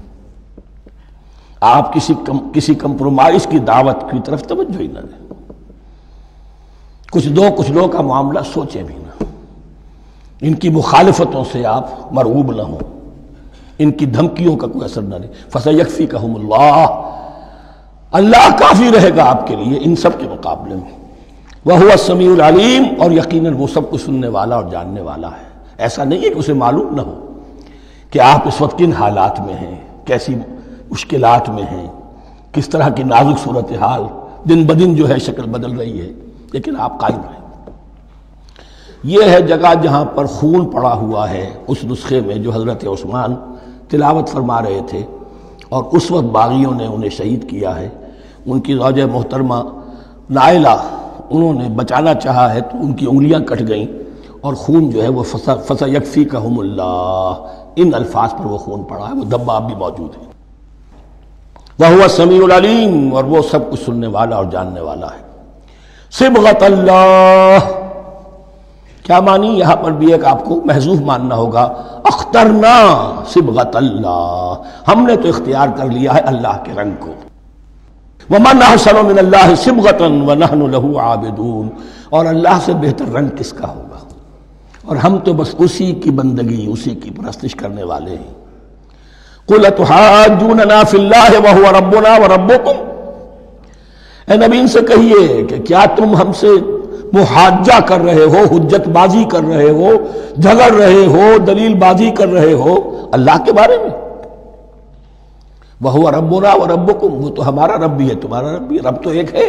آپ کسی کم کسی کمپرومائز کی دعوت کی طرف توجہ ہی نہ دیں، کچھ دو کچھ دو کا معاملہ سوچیں بھی نہ، ان کی مخالفتوں سے آپ مرعوب نہ ہوں، ان کی دھمکیوں کا کوئی اثر نہ لیں۔ فَسَيَكْفِيكَهُمُ اللَّهُ، اللہ کافی رہے گا آپ کے لیے ان سب کے مقابلے میں۔ وَهُوَ السَّمِيعُ الْعَلِيمُ، اور یقیناً وہ سب کچھ سننے والا اور جاننے والا ہے، ایسا نہیں ہے کہ اسے معلوم نہ ہو کہ آپ اس وقت کن حالات میں ہیں، کیسی مشکلات میں ہیں، کس طرح کی نازک صورتحال دن بدن جو ہے شکل بدل رہی ہے، لیکن آپ قائم رہیں۔ یہ ہے جگہ جہاں پر خون پڑا ہوا ہے، اس نسخے میں جو حضرت عثمان تلاوت فرما رہے تھے، اور اس وقت باغیوں نے انہیں شہید کیا ہے، ان کی زوجہ محترمہ نائلہ، انہوں نے بچانا چاہا ہے تو ان کی انگلیاں کٹ گئیں، اور خون جو ہے وہ فَسَيَكْفِيكَهُمُ اللَّهُ، ان الفاظ پر وہ خون پڑا ہے، وہ دھبا اب بھی موجود ہے۔ وَهُوَ السَّمِيعُ الْعَلِيمُ، اور وہ سب کچھ سننے والا اور جاننے والا ہے۔ صبغۃ اللہ، کیا معنی؟ یہاں پر بھی ایک آپ کو محذوف ماننا ہوگا، اخترنا صبغۃ اللہ، ہم نے تو اختیار کر لیا ہے اللہ کے رنگ کو۔ وَمَنْ أَحْسَنُ مِنَ اللَّهِ صِبْغَةً وَنَحْنُ لَهُ عَابِدُونَ، اور اللہ سے بہتر رنگ کس کا ہوگا، اور ہم تو بس اسی کی بندگی، اسی کی پرستش کرنے والے ہیں۔ قُلْ أَتُحَاجُّونَنَا فِي اللَّهِ وَهُوَ رَبُّنَا وَرَبُّكُمْ، اے نبی ان سے کہیے کہ کیا تم ہم سے محاجہ کر رہے ہو، حجت بازی کر رہے ہو، جھگڑ رہے ہو، دلیل بازی کر رہے ہو اللہ کے بارے میں؟ وَهُوَ رَبُّنَا وَرَبُّكُمْ، وہ تو ہمارا رب بھی ہے تمہارا رب بھی ہے، رب تو ایک ہے،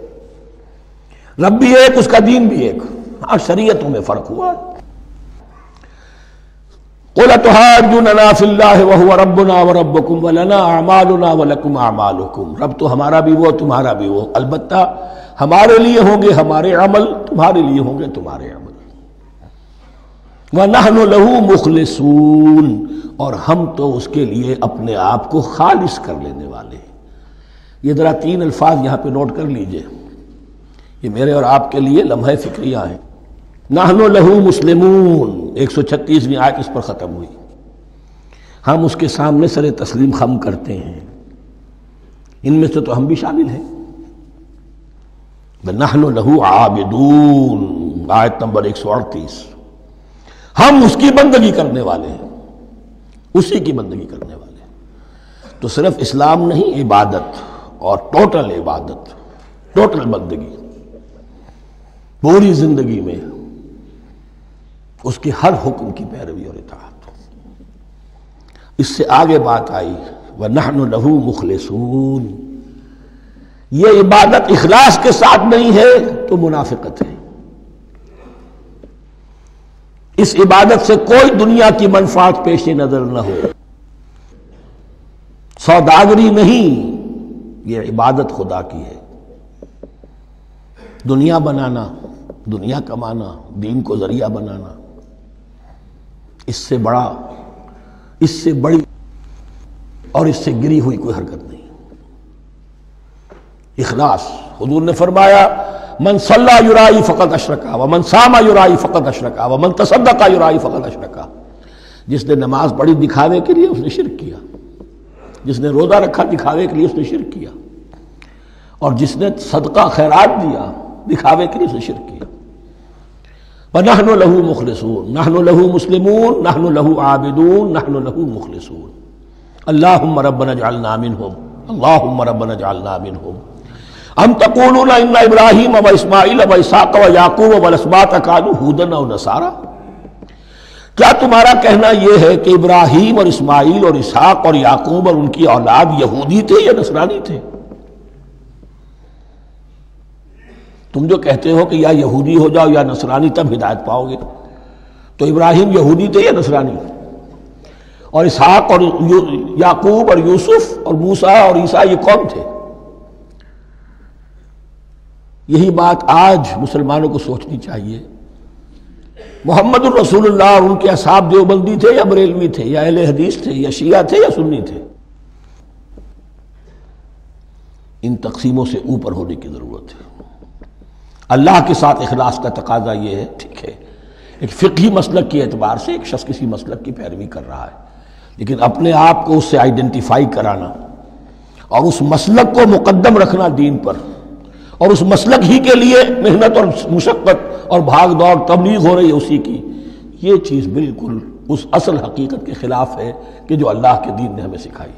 رب بھی ایک، اس کا دین بھی ایک، ہاں شریعتوں میں فرق ہوا۔ قُلْ أَتُحَاجُّونَنَا فِي اللَّهِ وَهُوَ رَبُّنَا وَرَبُّكُمْ وَلَنَا أَعْمَالُنَا وَلَكُمْ أَعْمَالُكُمْ، رب تو ہمارا بھی وہ تمہارا بھی وہ، البتہ ہمارے لیے ہوں گے ہمارے عمل، تمہارے لیے ہوں گے تمہارے عمل۔ وَنَحْنُ لَهُ مُخْلِصُونَ، اور ہم تو اس کے لیے اپنے آپ کو خالص کر لینے والے ہیں۔ یہ ذرا تین الفاظ یہاں پہ نوٹ کر لیجئے، یہ میرے اور آپ کے لیے لمحہ فکریہ ہیں۔ نحن لہو مسلمون، ایک سو چھتیسویں آیت اس پر ختم ہوئی، ہم اس کے سامنے سر تسلیم خم کرتے ہیں، ان میں سے تو ہم بھی شامل ہیں۔ نحن لہو عابدون، آیت نمبر ایک سو اڑتیس، ہم اس کی بندگی کرنے والے ہیں، اسی کی بندگی کرنے والے ہیں۔ تو صرف اسلام نہیں، عبادت اور ٹوٹل عبادت، ٹوٹل بندگی، پوری زندگی میں اس کے ہر حکم کی پیروی اور اطاعت۔ اس سے آگے بات آئی وَنَحْنُ لَهُ مُخْلِصُونَ، یہ عبادت اخلاص کے ساتھ نہیں ہے تو منافقت ہے، اس عبادت سے کوئی دنیا کی منفعت پیش نظر نہ ہو، سوداگری نہیں، یہ عبادت خدا کی ہے۔ دنیا بنانا، دنیا کمانا، دین کو ذریعہ بنانا، اس سے بڑا، اس سے بڑی اور اس سے گری ہوئی کوئی حرکت نہیں۔ اخلاص. حضور نے فرمایا من صلی یرائی فقط اشرکا ومن صام یرائی فقط اشرکا ومن تصدق یرائی فقط اشرکا. جس نے نماز پڑھی دکھاوے کے لیے اس نے شرک کیا، جس نے روزہ رکھا دکھاوے کے لیے اس نے شرک کیا، اور جس نے صدقہ خیرات دیا دکھاوے کے لیے اس نے شرک کیا. وَنَحْنُ لَهُ مُخْلِصُونَ نَحْنُ لَهُ مُسْلِمُونَ نَحْنُ لَهُ عَابِدُونَ نَحْنُ لَهُ مُخْلِصُونَ. اللهم ربنا اجعلنا منهم اللهم ربنا اجعلنا منهم ام تقولون ان ابراہیم واسماعیل واسحاق ویعقوب والاسباط كانوا هودا او نصارا. کیا تمہارا کہنا یہ ہے کہ ابراہیم اور اسماعیل اور اسحاق اور یعقوب اور ان کی اولاد یہودی تھے یا نصرانی تھے؟ تم جو کہتے ہو کہ یا یہودی ہو جاؤ یا نصرانی تب ہدایت پاؤ گے، تو ابراہیم یہودی تھے یا نصرانی؟ اور اسحاق اور یعقوب اور یوسف اور موسیٰ اور عیسیٰ یہ کون تھے؟ یہی بات آج مسلمانوں کو سوچنی چاہیے. محمد الرسول اللہ اور ان کے اصحاب دیوبندی تھے یا بریلوی تھے یا اہل حدیث تھے یا شیعہ تھے یا سنی تھے؟ ان تقسیموں سے اوپر ہونے کی ضرورت ہے. اللہ کے ساتھ اخلاص کا تقاضا یہ ہے، ٹھیک ہے ایک فقہی مسلک کے اعتبار سے ایک شخص کسی مسلک کی پیروی کر رہا ہے، لیکن اپنے آپ کو اس سے آئیڈینٹیفائی کرانا اور اس مسلک کو مقدم رکھنا دین پر، اور اس مسلک ہی کے لیے محنت اور مشقت اور بھاگ دوڑ تبلیغ ہو رہی ہے اسی کی، یہ چیز بالکل اس اصل حقیقت کے خلاف ہے کہ جو اللہ کے دین نے ہمیں سکھائی.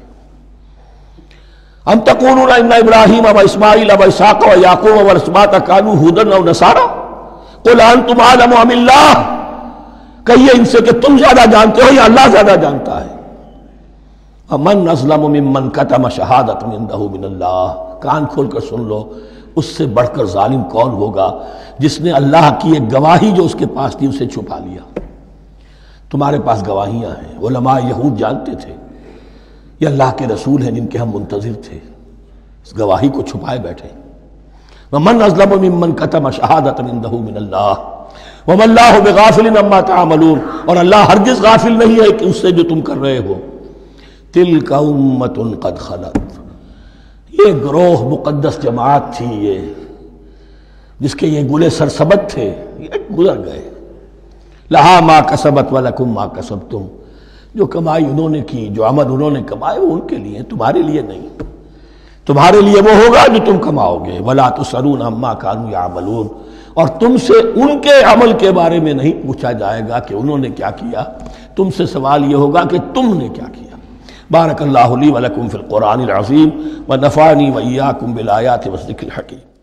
ام تقولون ان ابراہیم و اسماعیل و اسحاق و یعقوب والاسباط كانوا هودا او نصارا قل انتم اعلم ام اللہ. کہیے ان سے کہ تم زیادہ جانتے ہو یا اللہ زیادہ جانتا ہے. ومن اظلم ممن كتم شہادۃ عنده من اللہ. کان کھول کر سن لو، اس سے بڑھ کر ظالم کون ہوگا جس نے اللہ کی ایک گواہی جو اس کے پاس تھی اسے چھپا لیا. تمہارے پاس گواہیاں ہیں، علماء یہود جانتے تھے یہ اللہ کے رسول ہیں جن کے ہم منتظر تھے، اس گواہی کو چھپائے بیٹھے. ومن اظلم ممن كتم شہادۃ عنده من اللہ وما اللہ بغافل عما تعملون. اور اللہ ہرگز غافل نہیں ہے کہ اس سے جو تم کر رہے ہو. تلک امۃ قد خلت. یہ گروہ مقدس جماعت تھی یہ جس کے یہ گلے سرسبت تھے، یہ گزر گئے. لہا ما کسبت ولکم ما کسبتم. جو کمائی انہوں نے کی، جو عمل انہوں نے کمائے وہ ان کے لیے، تمہارے لیے نہیں. تمہارے لیے وہ ہوگا جو تم کماؤ گے. ولا تسألون عما كانوا يعملون. اور تم سے ان کے عمل کے بارے میں نہیں پوچھا جائے گا کہ انہوں نے کیا کیا، تم سے سوال یہ ہوگا کہ تم نے کیا کیا. بارک اللہ لی ولکم فی القرآن العظیم ونفعنی وإیاکم بالآیات والذکر الحکیم.